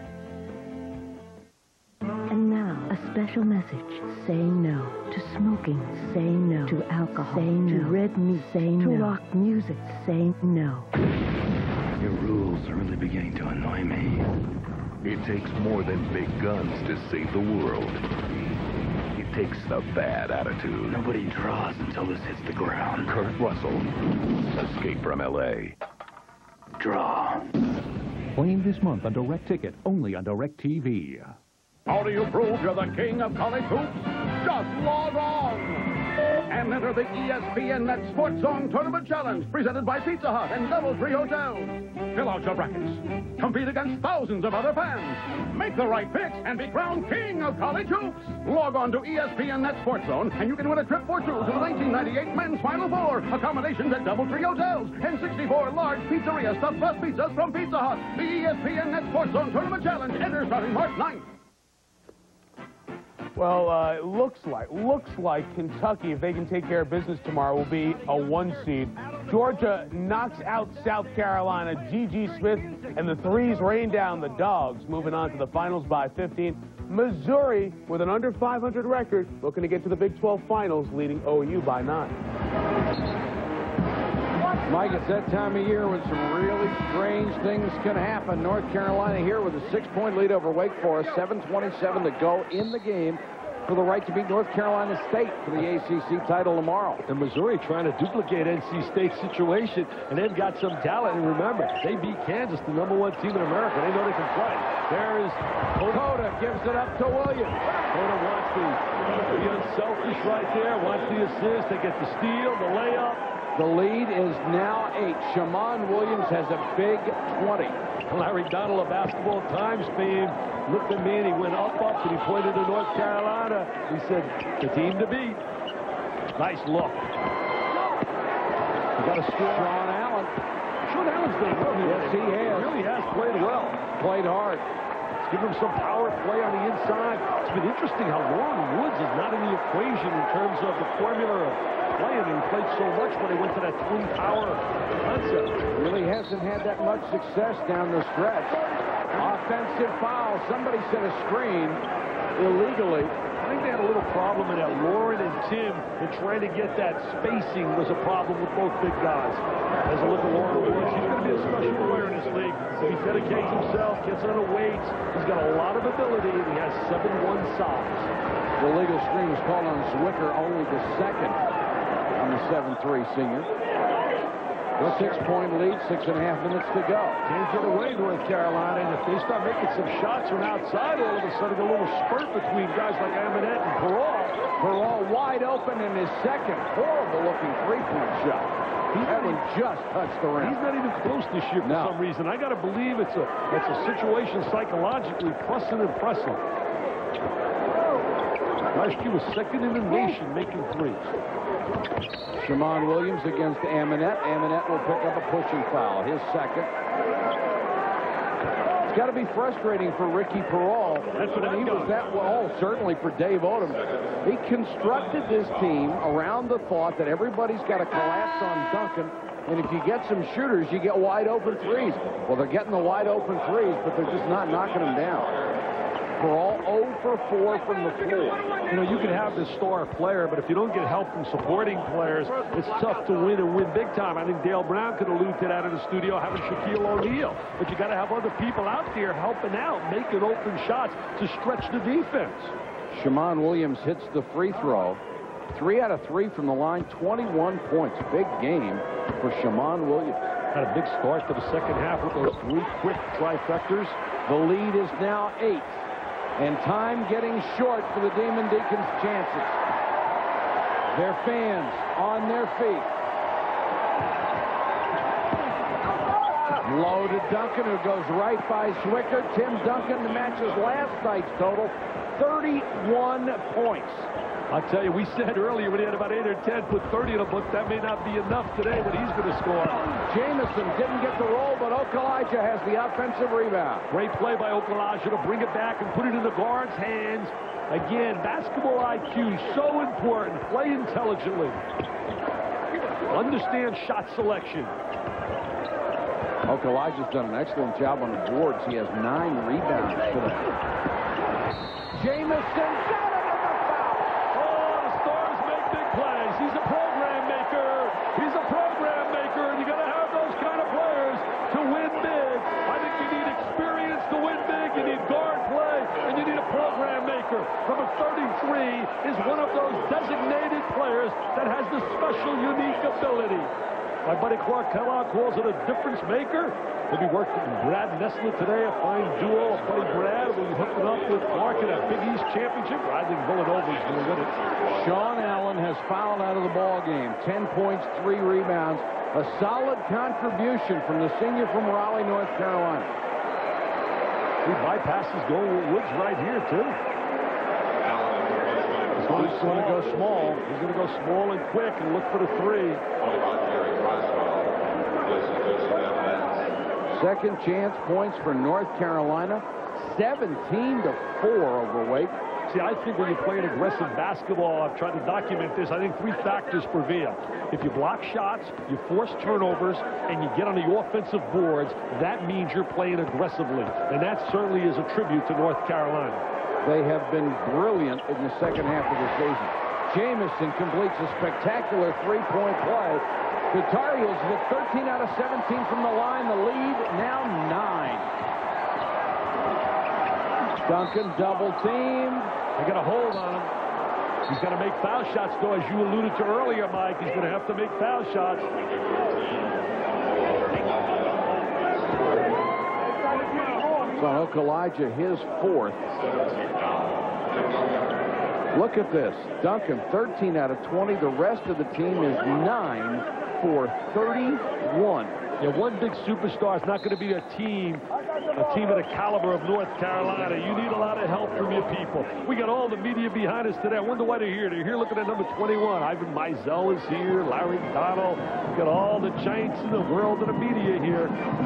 And now, a special message. Say no to smoking. Say no to alcohol. Say no to red meat. Say no to rock music. Say no. Your rules are really beginning to annoy me. It takes more than big guns to save the world. It takes the bad attitude. Nobody draws until this hits the ground. Kurt Russell, Escape from L.A. Draw. Playing this month on Direct Ticket, only on DirecTV. How do you prove you're the king of college hoops? Just log on and enter the ESPN Net Sports Zone Tournament Challenge presented by Pizza Hut and DoubleTree Hotels. Fill out your brackets. Compete against thousands of other fans. Make the right picks and be crowned king of college hoops. Log on to ESPN Net Sports Zone and you can win a trip for 2 to the 1998 Men's Final Four, accommodations at DoubleTree Hotels, and 64 large pizzeria stuffed crust pizzas from Pizza Hut. The ESPN Net Sports Zone Tournament Challenge enters starting March 9th. Well, it looks like Kentucky, if they can take care of business tomorrow, will be a 1 seed. Georgia knocks out South Carolina. G.G. Smith and the threes rain down the Dogs, moving on to the finals by 15. Missouri, with an under 500 record, looking to get to the Big 12 finals, leading OU by 9. Mike, it's that time of year when some really strange things can happen. North Carolina here with a 6-point lead over Wake Forest, 7:27 to go in the game for the right to beat North Carolina State for the ACC title tomorrow. And Missouri trying to duplicate NC State's situation, and they've got some talent. And remember, they beat Kansas, the #1 team in America. They know they can play. There is Coda gives it up to Williams. Coda wants to be unselfish right there, wants the assist. They get the steal, the layup. The lead is now 8. Shammond Williams has a big 20. Larry Donald of Basketball Times fame looked at me and he went up, and he pointed to North Carolina. He said, the team to beat. Nice look. You got to score. Sean Allen. Sean Allen's done well. Yes, he has. He really has played well. Played hard. Give him some power play on the inside. It's been interesting how Lauren Woods is not in the equation in terms of the formula of playing. He played so much when they went to that twin power concept. Really hasn't had that much success down the stretch. Offensive foul. Somebody set a screen illegally. I think they had a little problem in that. Lauren and Tim, in trying to get that spacing was a problem with both big guys. As a look at Lauren Woods, he's going to be a special player in this league. He dedicates himself, gets on the weights. He's got a lot of ability, and he has 7'1" size. The legal screen was called on Zwicker, only the second on the 7'3" senior. A 6-point lead, 6.5 minutes to go. Can't get away, North Carolina, and if they start making some shots from outside, all of a sudden a little spurt between guys like Aminette and Perrault. Perrault wide open in his second horrible-looking three-point shot. That one just touched the rim. He's not even close this year for some reason. I got to believe it's a situation psychologically pressing and pressing. Last year was second in the nation making threes. Shammond Williams against Aminette. Aminette will pick up a pushing foul, his second. It's got to be frustrating for Ricky Perrault. That's what he was that well, certainly for Dave Odom. He constructed this team around the thought that everybody's got to collapse on Duncan, and if you get some shooters, you get wide open threes. Well, they're getting the wide open threes, but they're just not knocking them down. Perrault 0 for 4 from the floor. You know, you can have this star player, but if you don't get help from supporting players, it's tough to win and win big time. I think Dale Brown could allude to that in the studio, having Shaquille O'Neal. But you got to have other people out there helping out, making open shots to stretch the defense. Shammond Williams hits the free throw. 3 out of 3 from the line, 21 points. Big game for Shammond Williams. Had a big start to the second half with those 3 quick trifectas. The lead is now 8. And time getting short for the Demon Deacons' chances. Their fans on their feet. Low to Duncan, who goes right by Zwicker. Tim Duncan matches last night's total, 31 points. I'll tell you, we said earlier when he had about 8 or 10, put 30 in the book. That may not be enough today when he's going to score. Jamison didn't get the roll, but Okalaja has the offensive rebound. Great play by Okalaja to bring it back and put it in the guard's hands. Again, basketball IQ, so important. Play intelligently. Understand shot selection. Okalaja's done an excellent job on the boards. He has 9 rebounds today. Jamison got it in the foul. Oh, the Stars make big plays. He's a program maker. He's a program maker, and you got to have those kind of players to win big. I think you need experience to win big. You need guard play, and you need a program maker. Number 33 is one of those designated players that has the special, unique ability. My buddy Clark Kellogg calls it a difference maker. He'll be working with Brad Nessler today, a fine duo. Buddy Brad will be hooking up with Clark in a Big East championship. I think Villanova is going to win it. Sean Allen has fouled out of the ball game. 10 points, 3 rebounds. A solid contribution from the senior from Raleigh, North Carolina. He bypasses going with Woods right here, too. He's going to go small. He's going to go small and quick and look for the 3. Second chance points for North Carolina. 17-4 over Wake. See, I think when you play an aggressive basketball, I've tried to document this, I think 3 factors prevail. If you block shots, you force turnovers, and you get on the offensive boards, that means you're playing aggressively. And that certainly is a tribute to North Carolina. They have been brilliant in the second half of the season. Jamison completes a spectacular 3-point play. The Tar Heels hit 13 out of 17 from the line. The lead now 9. Duncan double teamed. They got a hold on him. He's got to make foul shots, though, as you alluded to earlier, Mike. He's going to have to make foul shots. So Okalaja, his 4th. Look at this. Duncan, 13 out of 20. The rest of the team is 9 for 31. Yeah, one big superstar is not going to be a team of the caliber of North Carolina. You need a lot of help from your people. We got all the media behind us today. I wonder why they're here. They're here looking at number 21. Ivan Mizell is here. Larry Donald. We got all the giants in the world of the media here.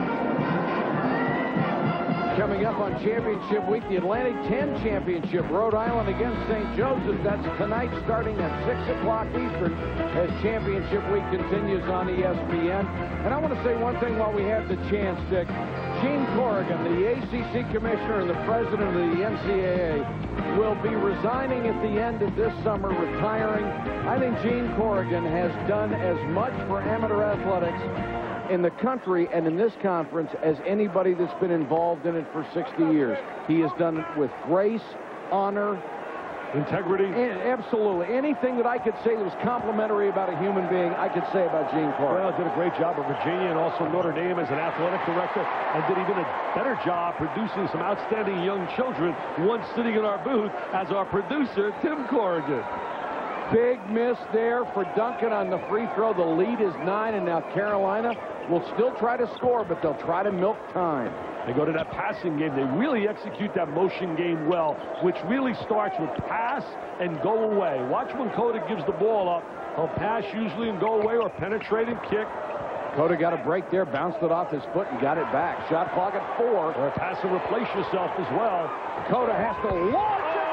Coming up on Championship Week, the Atlantic 10 Championship, Rhode Island against St. Joseph. That's tonight starting at 6 o'clock Eastern as Championship Week continues on ESPN. And I want to say one thing while we have the chance, Dick. Gene Corrigan, the ACC commissioner and the president of the NCAA, will be resigning at the end of this summer, retiring. I think Gene Corrigan has done as much for amateur athletics in the country and in this conference as anybody that's been involved in it for 60 years. He has done it with grace, honor, integrity. Absolutely. Anything that I could say that was complimentary about a human being, I could say about Gene Corrigan. Well, did a great job at Virginia and also Notre Dame as an athletic director, and did even a better job producing some outstanding young children, one sitting in our booth as our producer, Tim Corrigan. Big miss there for Duncan on the free throw. The lead is 9, and now Carolina will still try to score, but they'll try to milk time. They go to that passing game. They really execute that motion game well, which really starts with pass and go away. Watch when Cota gives the ball up. He'll pass usually and go away or penetrate and kick. Cota got a break there, bounced it off his foot and got it back. Shot clock at 4. Or pass and replace yourself as well. Cota has to launch it.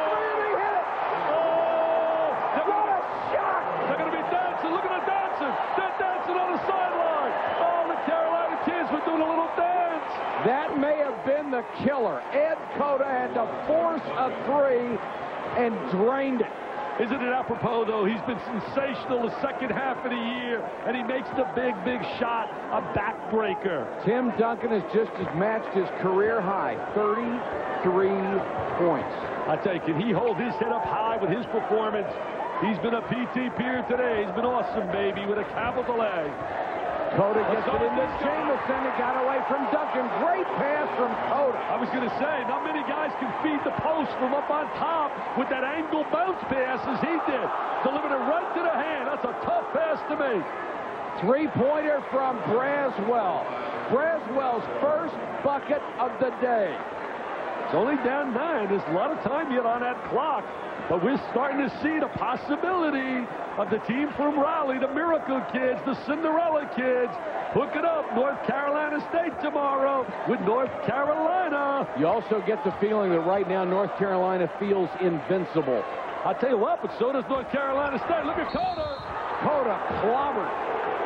That may have been the killer. Ed Cota had to force a 3 and drained it. Isn't it apropos, though? He's been sensational the second half of the year, and he makes the big shot, a backbreaker. Tim Duncan has just matched his career high, 33 points. I tell you, can he hold his head up high with his performance? He's been a PT peer today. He's been awesome, baby, with a capital A. Coda gets it into Jamison. It got away from Duncan. Great pass from Coda. I was going to say, not many guys can feed the post from up on top with that angle bounce pass as he did. Delivered it right to the hand. That's a tough pass to make. Three-pointer from Braswell. Braswell's first bucket of the day. It's only down 9. There's a lot of time yet on that clock. But we're starting to see the possibility of the team from Raleigh, the Miracle Kids, the Cinderella Kids, hook it up. North Carolina State tomorrow with North Carolina. You also get the feeling that right now North Carolina feels invincible. I'll tell you what, but so does North Carolina State. Look at Coda. Coda clobbered.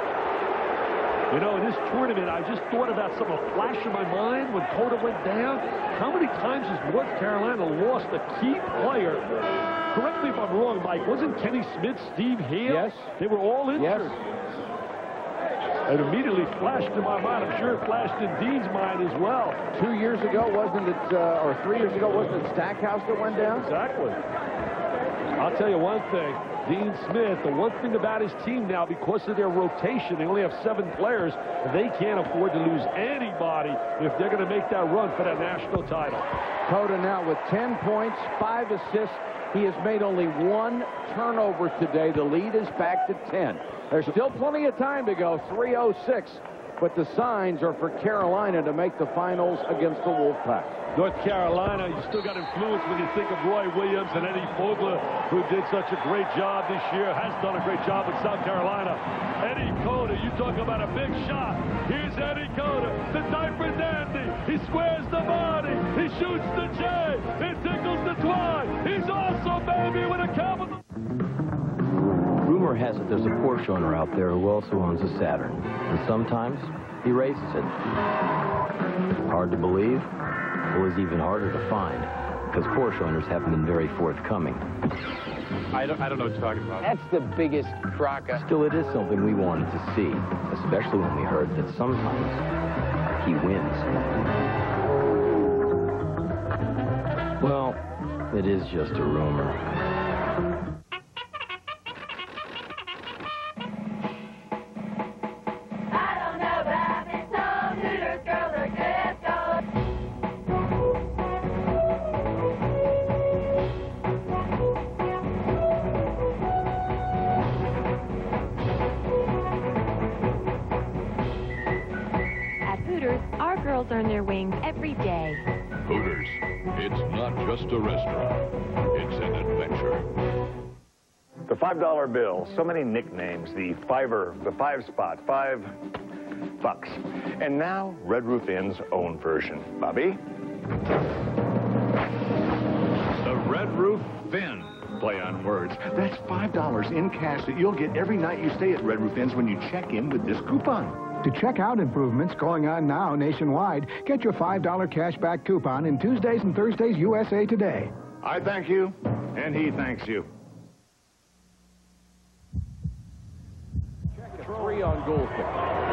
You know, in this tournament, I just thought about something, a flash in my mind when Coda went down. How many times has North Carolina lost a key player? Correct me if I'm wrong, Mike. Wasn't Kenny Smith, Steve Hale? Yes. They were all injured. Yes. It immediately flashed in my mind. I'm sure it flashed in Dean's mind as well. 2 years ago, wasn't it, or 3 years ago, wasn't it Stackhouse that went down? Exactly. I'll tell you one thing. Dean Smith, the one thing about his team now, because of their rotation, they only have 7 players. They can't afford to lose anybody if they're going to make that run for that national title. Coda now with 10 points, 5 assists. He has made only 1 turnover today. The lead is back to 10. There's still plenty of time to go, 3:06. But the signs are for Carolina to make the finals against the Wolfpack. North Carolina, you still got influence when you think of Roy Williams and Eddie Fogler, who did such a great job this year, has done a great job with South Carolina. Eddie Coda, you talk about a big shot. Here's Eddie Coda, the diaper dandy. He squares the body. He shoots the J. He tickles the twine. He's awesome, baby, with a capital. Rumor has it there's a Porsche owner out there who also owns a Saturn. And sometimes he races it. Hard to believe? It was even harder to find, because Porsche owners haven't been very forthcoming. I don't know what you're talking about. That's the biggest crock. Still, it is something we wanted to see, especially when we heard that sometimes he wins. Well, it is just a rumor. Our girls earn their wings every day. Hooters, it's not just a restaurant, it's an adventure. The $5 bill, so many nicknames, the fiver, the 5-spot, $5. And now, Red Roof Inn's own version. Bobby? The Red Roof Inn. Play on words. That's $5 in cash that you'll get every night you stay at Red Roof Inns when you check in with this coupon. To check out improvements going on now nationwide, get your $5 cashback coupon in Tuesdays and Thursdays USA Today. I thank you, and he thanks you. Check 3 on goal kick.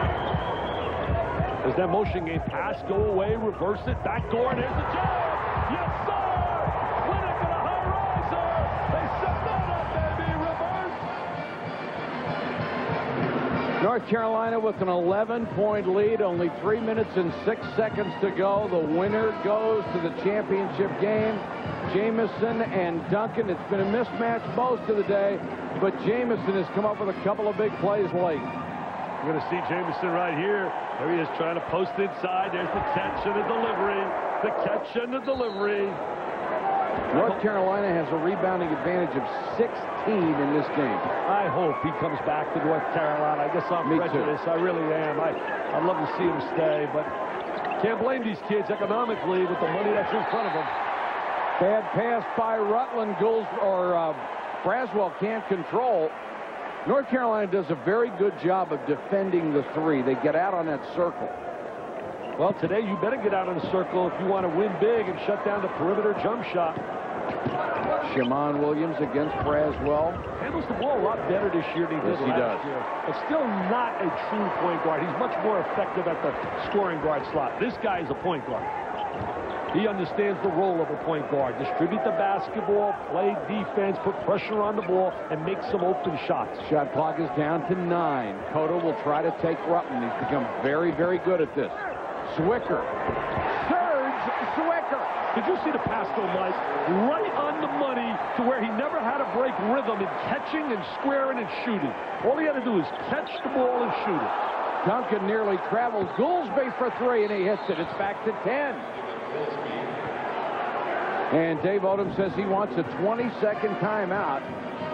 Does that motion game pass go away, reverse it, back door, and there's the jab! Yes, sir! Winning for the high riser! They set that up, baby! Reverse! North Carolina with an 11-point lead, only 3 minutes and 6 seconds to go. The winner goes to the championship game. Jamison and Duncan. It's been a mismatch most of the day, but Jamison has come up with a couple of big plays late. You're going to see Jamison right here. There he is trying to post inside. There's the catch and the delivery. The catch and the delivery. North Carolina has a rebounding advantage of 16 in this game. I hope he comes back to North Carolina. I guess I'm prejudiced. I really am. I'd love to see him stay, but can't blame these kids economically with the money that's in front of them. Bad pass by Rutland. Braswell can't control. North Carolina does a very good job of defending the 3. They get out on that circle. Well, today you better get out on the circle if you want to win big and shut down the perimeter jump shot. Shamon Williams against Braswell. Handles the ball a lot better this year than he did last year. But still not a true point guard. He's much more effective at the scoring guard slot. This guy is a point guard. He understands the role of a point guard. Distribute the basketball, play defense, put pressure on the ball, and make some open shots. Shot clock is down to 9. Cota will try to take Rutland. He's become very, very good at this. Zwicker. Serge Zwicker. Did you see the pass though, Mike? Right on the money to where he never had to break rhythm in catching and squaring and shooting. All he had to do is catch the ball and shoot it. Duncan nearly travels. Goolsby for 3, and he hits it. It's back to 10. And Dave Odom says he wants a 20-second timeout.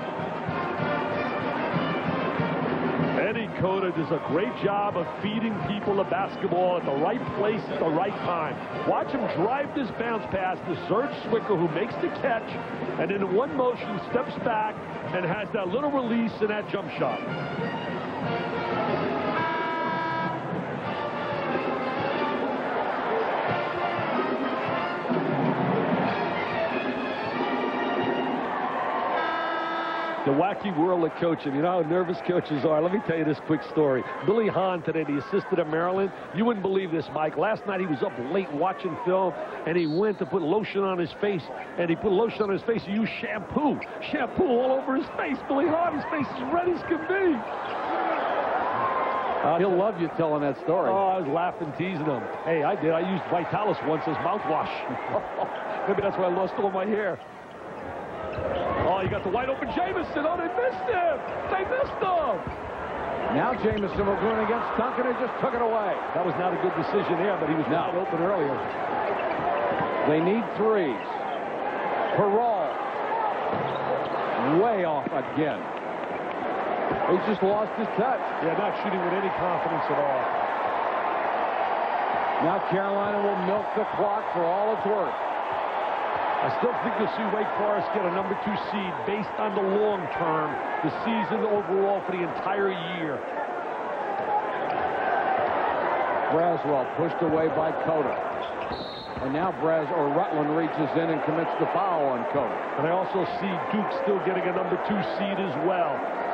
Eddie Cota does a great job of feeding people the basketball at the right place at the right time. Watch him drive this bounce pass to Serge Zwicker, who makes the catch, and in one motion steps back and has that little release and that jump shot. The wacky world of coaching. You know how nervous coaches are. Let me tell you this quick story. Billy Hahn today, the assistant at Maryland. You wouldn't believe this, Mike. Last night he was up late watching film, and he went to put lotion on his face. And he put lotion on his face. He used shampoo. Shampoo all over his face. Billy Hahn, his face is red as can be. He'll love you telling that story. Oh, I was laughing, teasing him. Hey, I did. I used Vitalis once as mouthwash. Maybe that's why I lost all my hair. Oh, you got the wide open Jamison. Oh, they missed him. They missed him. Now Jamison will go in against Duncan and just took it away. That was not a good decision there, but he was wide open earlier. They need threes. Perrault. Way off again. He just lost his touch. Yeah, not shooting with any confidence at all. Now Carolina will milk the clock for all it's worth. I still think you'll see Wake Forest get a #2 seed based on the long term, the season overall for the entire year. Braswell pushed away by Cota. And now Rutland reaches in and commits the foul on Cota. And I also see Duke still getting a #2 seed as well.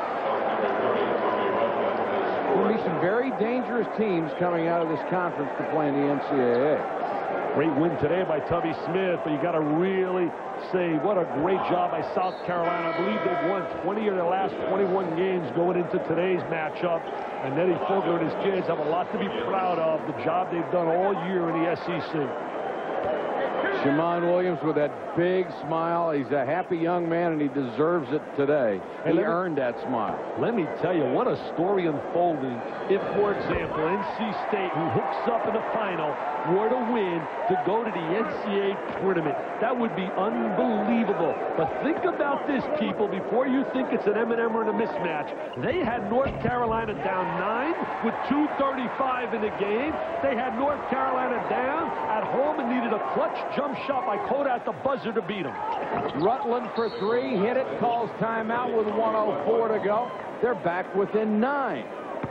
There'll be some very dangerous teams coming out of this conference to play in the NCAA. Great win today by Tubby Smith, but you got to really say what a great job by South Carolina. I believe they've won 20 of their last 21 games going into today's matchup. And Eddie Fogler and his kids have a lot to be proud of, the job they've done all year in the SEC. Shamon Williams with that big smile. He's a happy young man, and he deserves it today. He earned that smile. Let me tell you, what a story unfolding if, for example, NC State, who hooks up in the final, were to win to go to the NCAA tournament. That would be unbelievable. But think about this, people, before you think it's an M&M or a mismatch. They had North Carolina down 9 with 2:35 in the game. They had North Carolina down at home and needed a clutch jump shot by Cota at the buzzer to beat them. Rutland for 3, hit it, calls timeout with 1:04 to go. They're back within 9.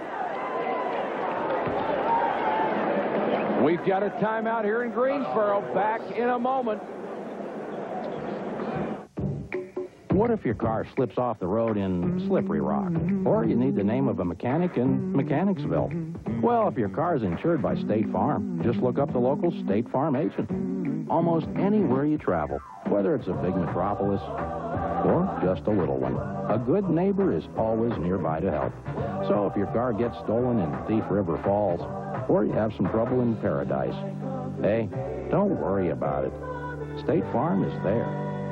We've got a timeout here in Greensboro. Back in a moment. What if your car slips off the road in Slippery Rock? Or you need the name of a mechanic in Mechanicsville? Well, if your car is insured by State Farm, just look up the local State Farm agent. Almost anywhere you travel, whether it's a big metropolis or just a little one, a good neighbor is always nearby to help. So if your car gets stolen in Thief River Falls, or you have some trouble in Paradise, hey, don't worry about it. State Farm is there.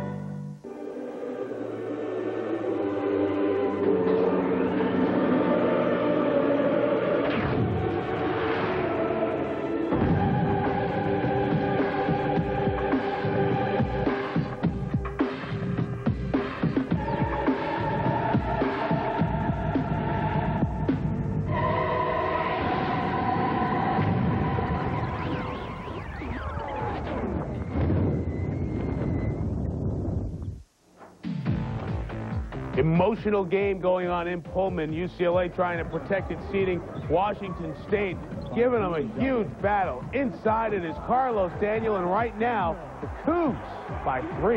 Emotional game going on in Pullman. UCLA trying to protect its seeding. Washington State giving them a huge battle. Inside it is Carlos Daniel, and right now, the Cougs by 3.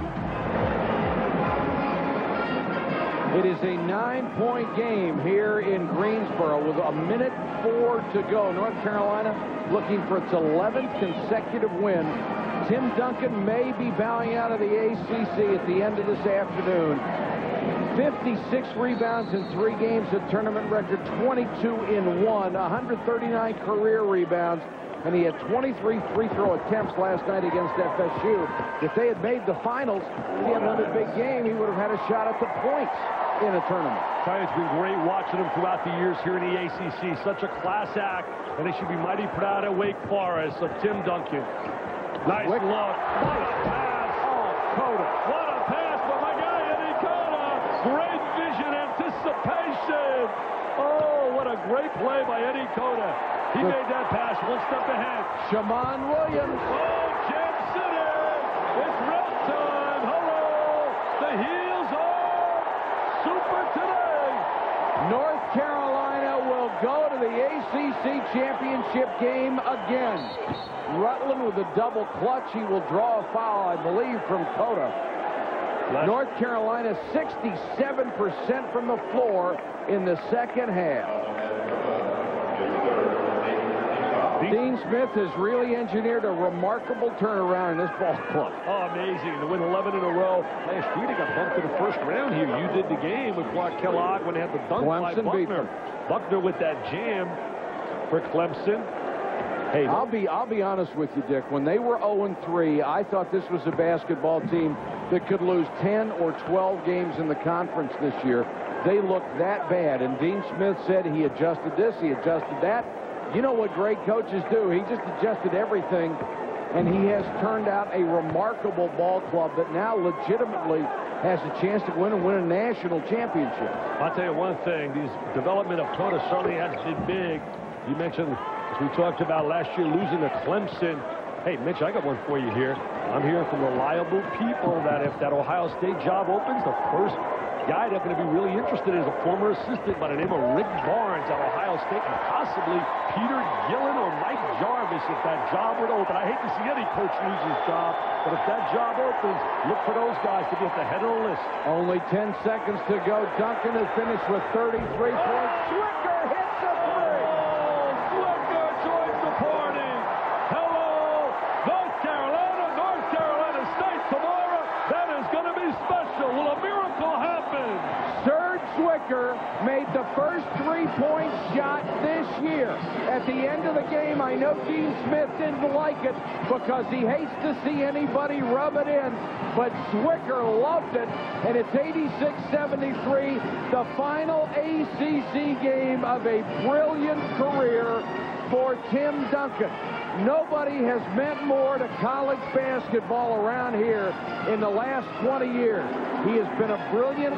It is a 9-point game here in Greensboro with 1:04 to go. North Carolina looking for its 11th consecutive win Tim Duncan may be bowing out of the ACC at the end of this afternoon. 56 rebounds in 3 games, a tournament record 22 in 1, 139 career rebounds, and he had 23 free throw attempts last night against FSU. If they had made the finals, if he had another big game, he would have had a shot at the points in a tournament. It's been great watching him throughout the years here in the ACC. Such a class act, and they should be mighty proud at Wake Forest of Tim Duncan. Nice look. What a pass. Oh, Cota. What a pass by my guy, Eddie Cota. Great vision, anticipation. Oh, what a great play by Eddie Cota. He made that pass one step ahead. Shammond Williams. Oh, Kansas City. It's red time. Hello. The heels are super today. North Carolina will go to the ACC championship game again. Rutland with a double clutch. He will draw a foul, I believe, from Cota. North Carolina 67% from the floor in the second half. Dean Smith has really engineered a remarkable turnaround in this ball club. Oh, amazing. To win 11 in a row. Last year, they got bumped in the first round here. You did the game with Clark Kellogg when they had the dunk by Buckner. Buckner with that jam for Clemson. Hey, I'll be honest with you, Dick. When they were 0-3, I thought this was a basketball team that could lose 10 or 12 games in the conference this year. They looked that bad, and Dean Smith said he adjusted this, he adjusted that. You know what great coaches do. He just adjusted everything, and he has turned out a remarkable ball club that now legitimately has a chance to win a national championship. I'll tell you one thing. These development of Cota certainly has been big. You mentioned, as we talked about last year, losing to Clemson. Hey, Mitch, I got one for you here. I'm hearing from reliable people that if that Ohio State job opens, the first guy that's going to be really interested is a former assistant by the name of Rick Barnes at Ohio State, and possibly Peter Gillen or Mike Jarvis if that job would open. I hate to see any coach lose his job, but if that job opens, look for those guys to be at the head of the list. Only 10 seconds to go. Duncan has finished with 33 points. Zwicker hits a three. Oh, Zwicker joins the party. Hello, North Carolina State tomorrow. That is going to be special. Will a miracle happen? Serge Zwicker made the first three-point shot this year. At the end of the game, I know Dean Smith didn't like it because he hates to see anybody rub it in, but Zwicker loved it, and it's 86-73, the final ACC game of a brilliant career for Tim Duncan. Nobody has meant more to college basketball around here in the last 20 years. He has been a brilliant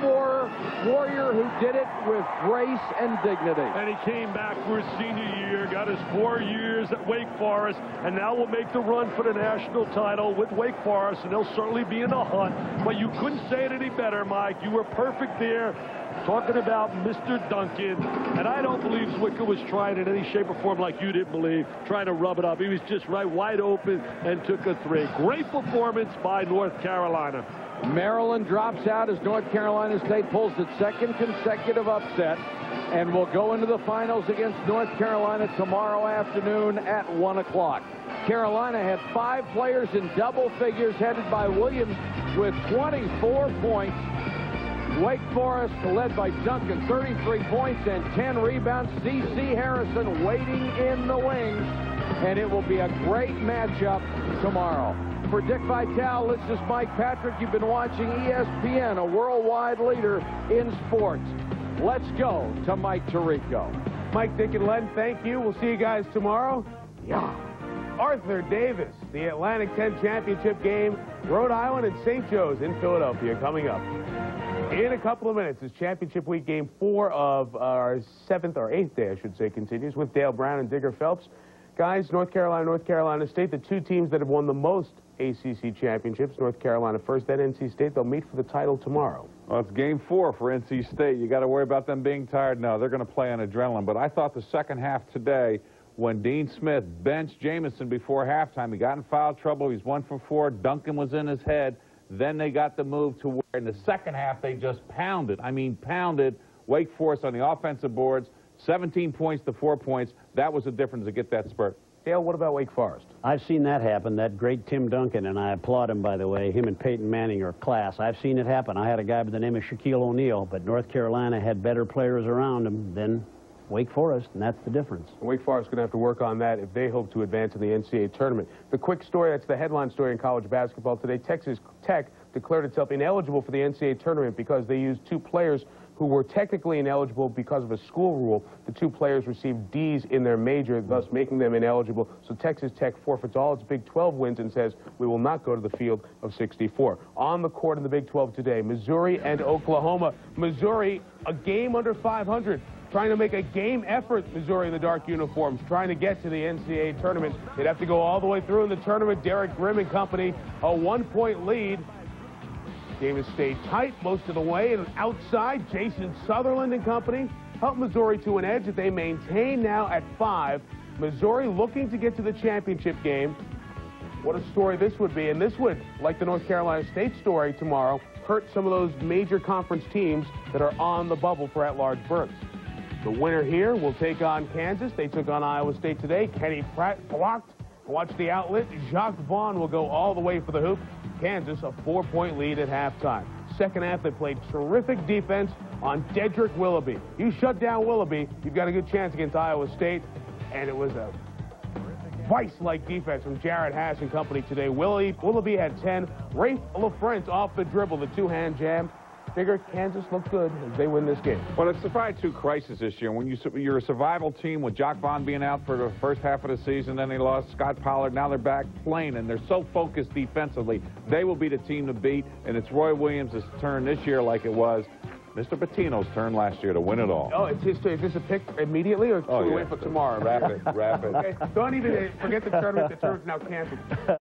warrior who did it with grace and dignity. And he came back for his senior year, got his 4 years at Wake Forest, and now will make the run for the national title with Wake Forest, and they'll certainly be in the hunt. But you couldn't say it any better, Mike. You were perfect there. Talking about Mr. Duncan, and I don't believe Zwicker was trying in any shape or form like you didn't believe, trying to rub it up. He was just right wide open and took a three. Great performance by North Carolina. Maryland drops out as North Carolina State pulls its second consecutive upset and will go into the finals against North Carolina tomorrow afternoon at 1 o'clock. Carolina had 5 players in double figures headed by Williams with 24 points. Wake Forest led by Duncan, 33 points and 10 rebounds. C.C. Harrison waiting in the wings, and it will be a great matchup tomorrow. For Dick Vitale, this is Mike Patrick. You've been watching ESPN, a worldwide leader in sports. Let's go to Mike Tirico. Mike, Dick, and Len, thank you. We'll see you guys tomorrow. Yeah. Arthur Davis, the Atlantic 10 championship game, Rhode Island and St. Joe's in Philadelphia coming up. In a couple of minutes, this championship week game 4 of our 7th or 8th day, I should say, continues with Dale Brown and Digger Phelps. Guys, North Carolina State, the 2 teams that have won the most ACC championships. North Carolina first, then NC State. They'll meet for the title tomorrow. Well, it's game 4 for NC State. You got to worry about them being tired? No, they're going to play on adrenaline. But I thought the second half today, when Dean Smith benched Jamison before halftime, he got in foul trouble. He's 1 for 4. Duncan was in his head. Then they got the move to where in the second half they just pounded. I mean, pounded Wake Forest on the offensive boards. 17 points to 4 points. That was the difference to get that spurt. Dale, what about Wake Forest? I've seen that happen. That great Tim Duncan, and I applaud him, by the way. Him and Peyton Manning are class. I've seen it happen. I had a guy by the name of Shaquille O'Neal, but North Carolina had better players around him than Wake Forest, and that's the difference. Wake Forest is going to have to work on that if they hope to advance in the NCAA tournament. The quick story, that's the headline story in college basketball today. Texas Tech declared itself ineligible for the NCAA tournament because they used two players who were technically ineligible because of a school rule. The two players received D's in their major, thus making them ineligible. So Texas Tech forfeits all its Big 12 wins and says, we will not go to the field of 64. On the court in the Big 12 today, Missouri and Oklahoma. Missouri, a game under 500. Trying to make a game effort, Missouri in the dark uniforms, trying to get to the NCAA tournament. They'd have to go all the way through in the tournament. Derek Grimm and company, a 1-point lead. Game has stayed tight most of the way, and outside, Jason Sutherland and company help Missouri to an edge that they maintain now at 5. Missouri looking to get to the championship game. What a story this would be, and this would, like the North Carolina State story tomorrow, hurt some of those major conference teams that are on the bubble for at-large berths. The winner here will take on Kansas. They took on Iowa State today. Kenny Pratt blocked. Watch the outlet. Jacques Vaughn will go all the way for the hoop. Kansas, a 4-point lead at halftime. Second half, they played terrific defense on Dedrick Willoughby. You shut down Willoughby, you've got a good chance against Iowa State. And it was a vice-like defense from Jared Hash and company today. Willoughby had 10. Rafe LaFrentz off the dribble, the two-hand jam. Figure Kansas looked good as they win this game. Well, it's the probably two crises this year. When you're a survival team with Jacques Vaughn being out for the first half of the season, then they lost Scott Pollard. Now they're back playing, and they're so focused defensively. They will be the team to beat, and it's Roy Williams' turn this year like it was Mr. Patino's turn last year to win it all. Oh, it's his turn. Is this a pick immediately, or should we wait for tomorrow? Wrap it. Okay, don't even forget the tournament. The tournament's now canceled.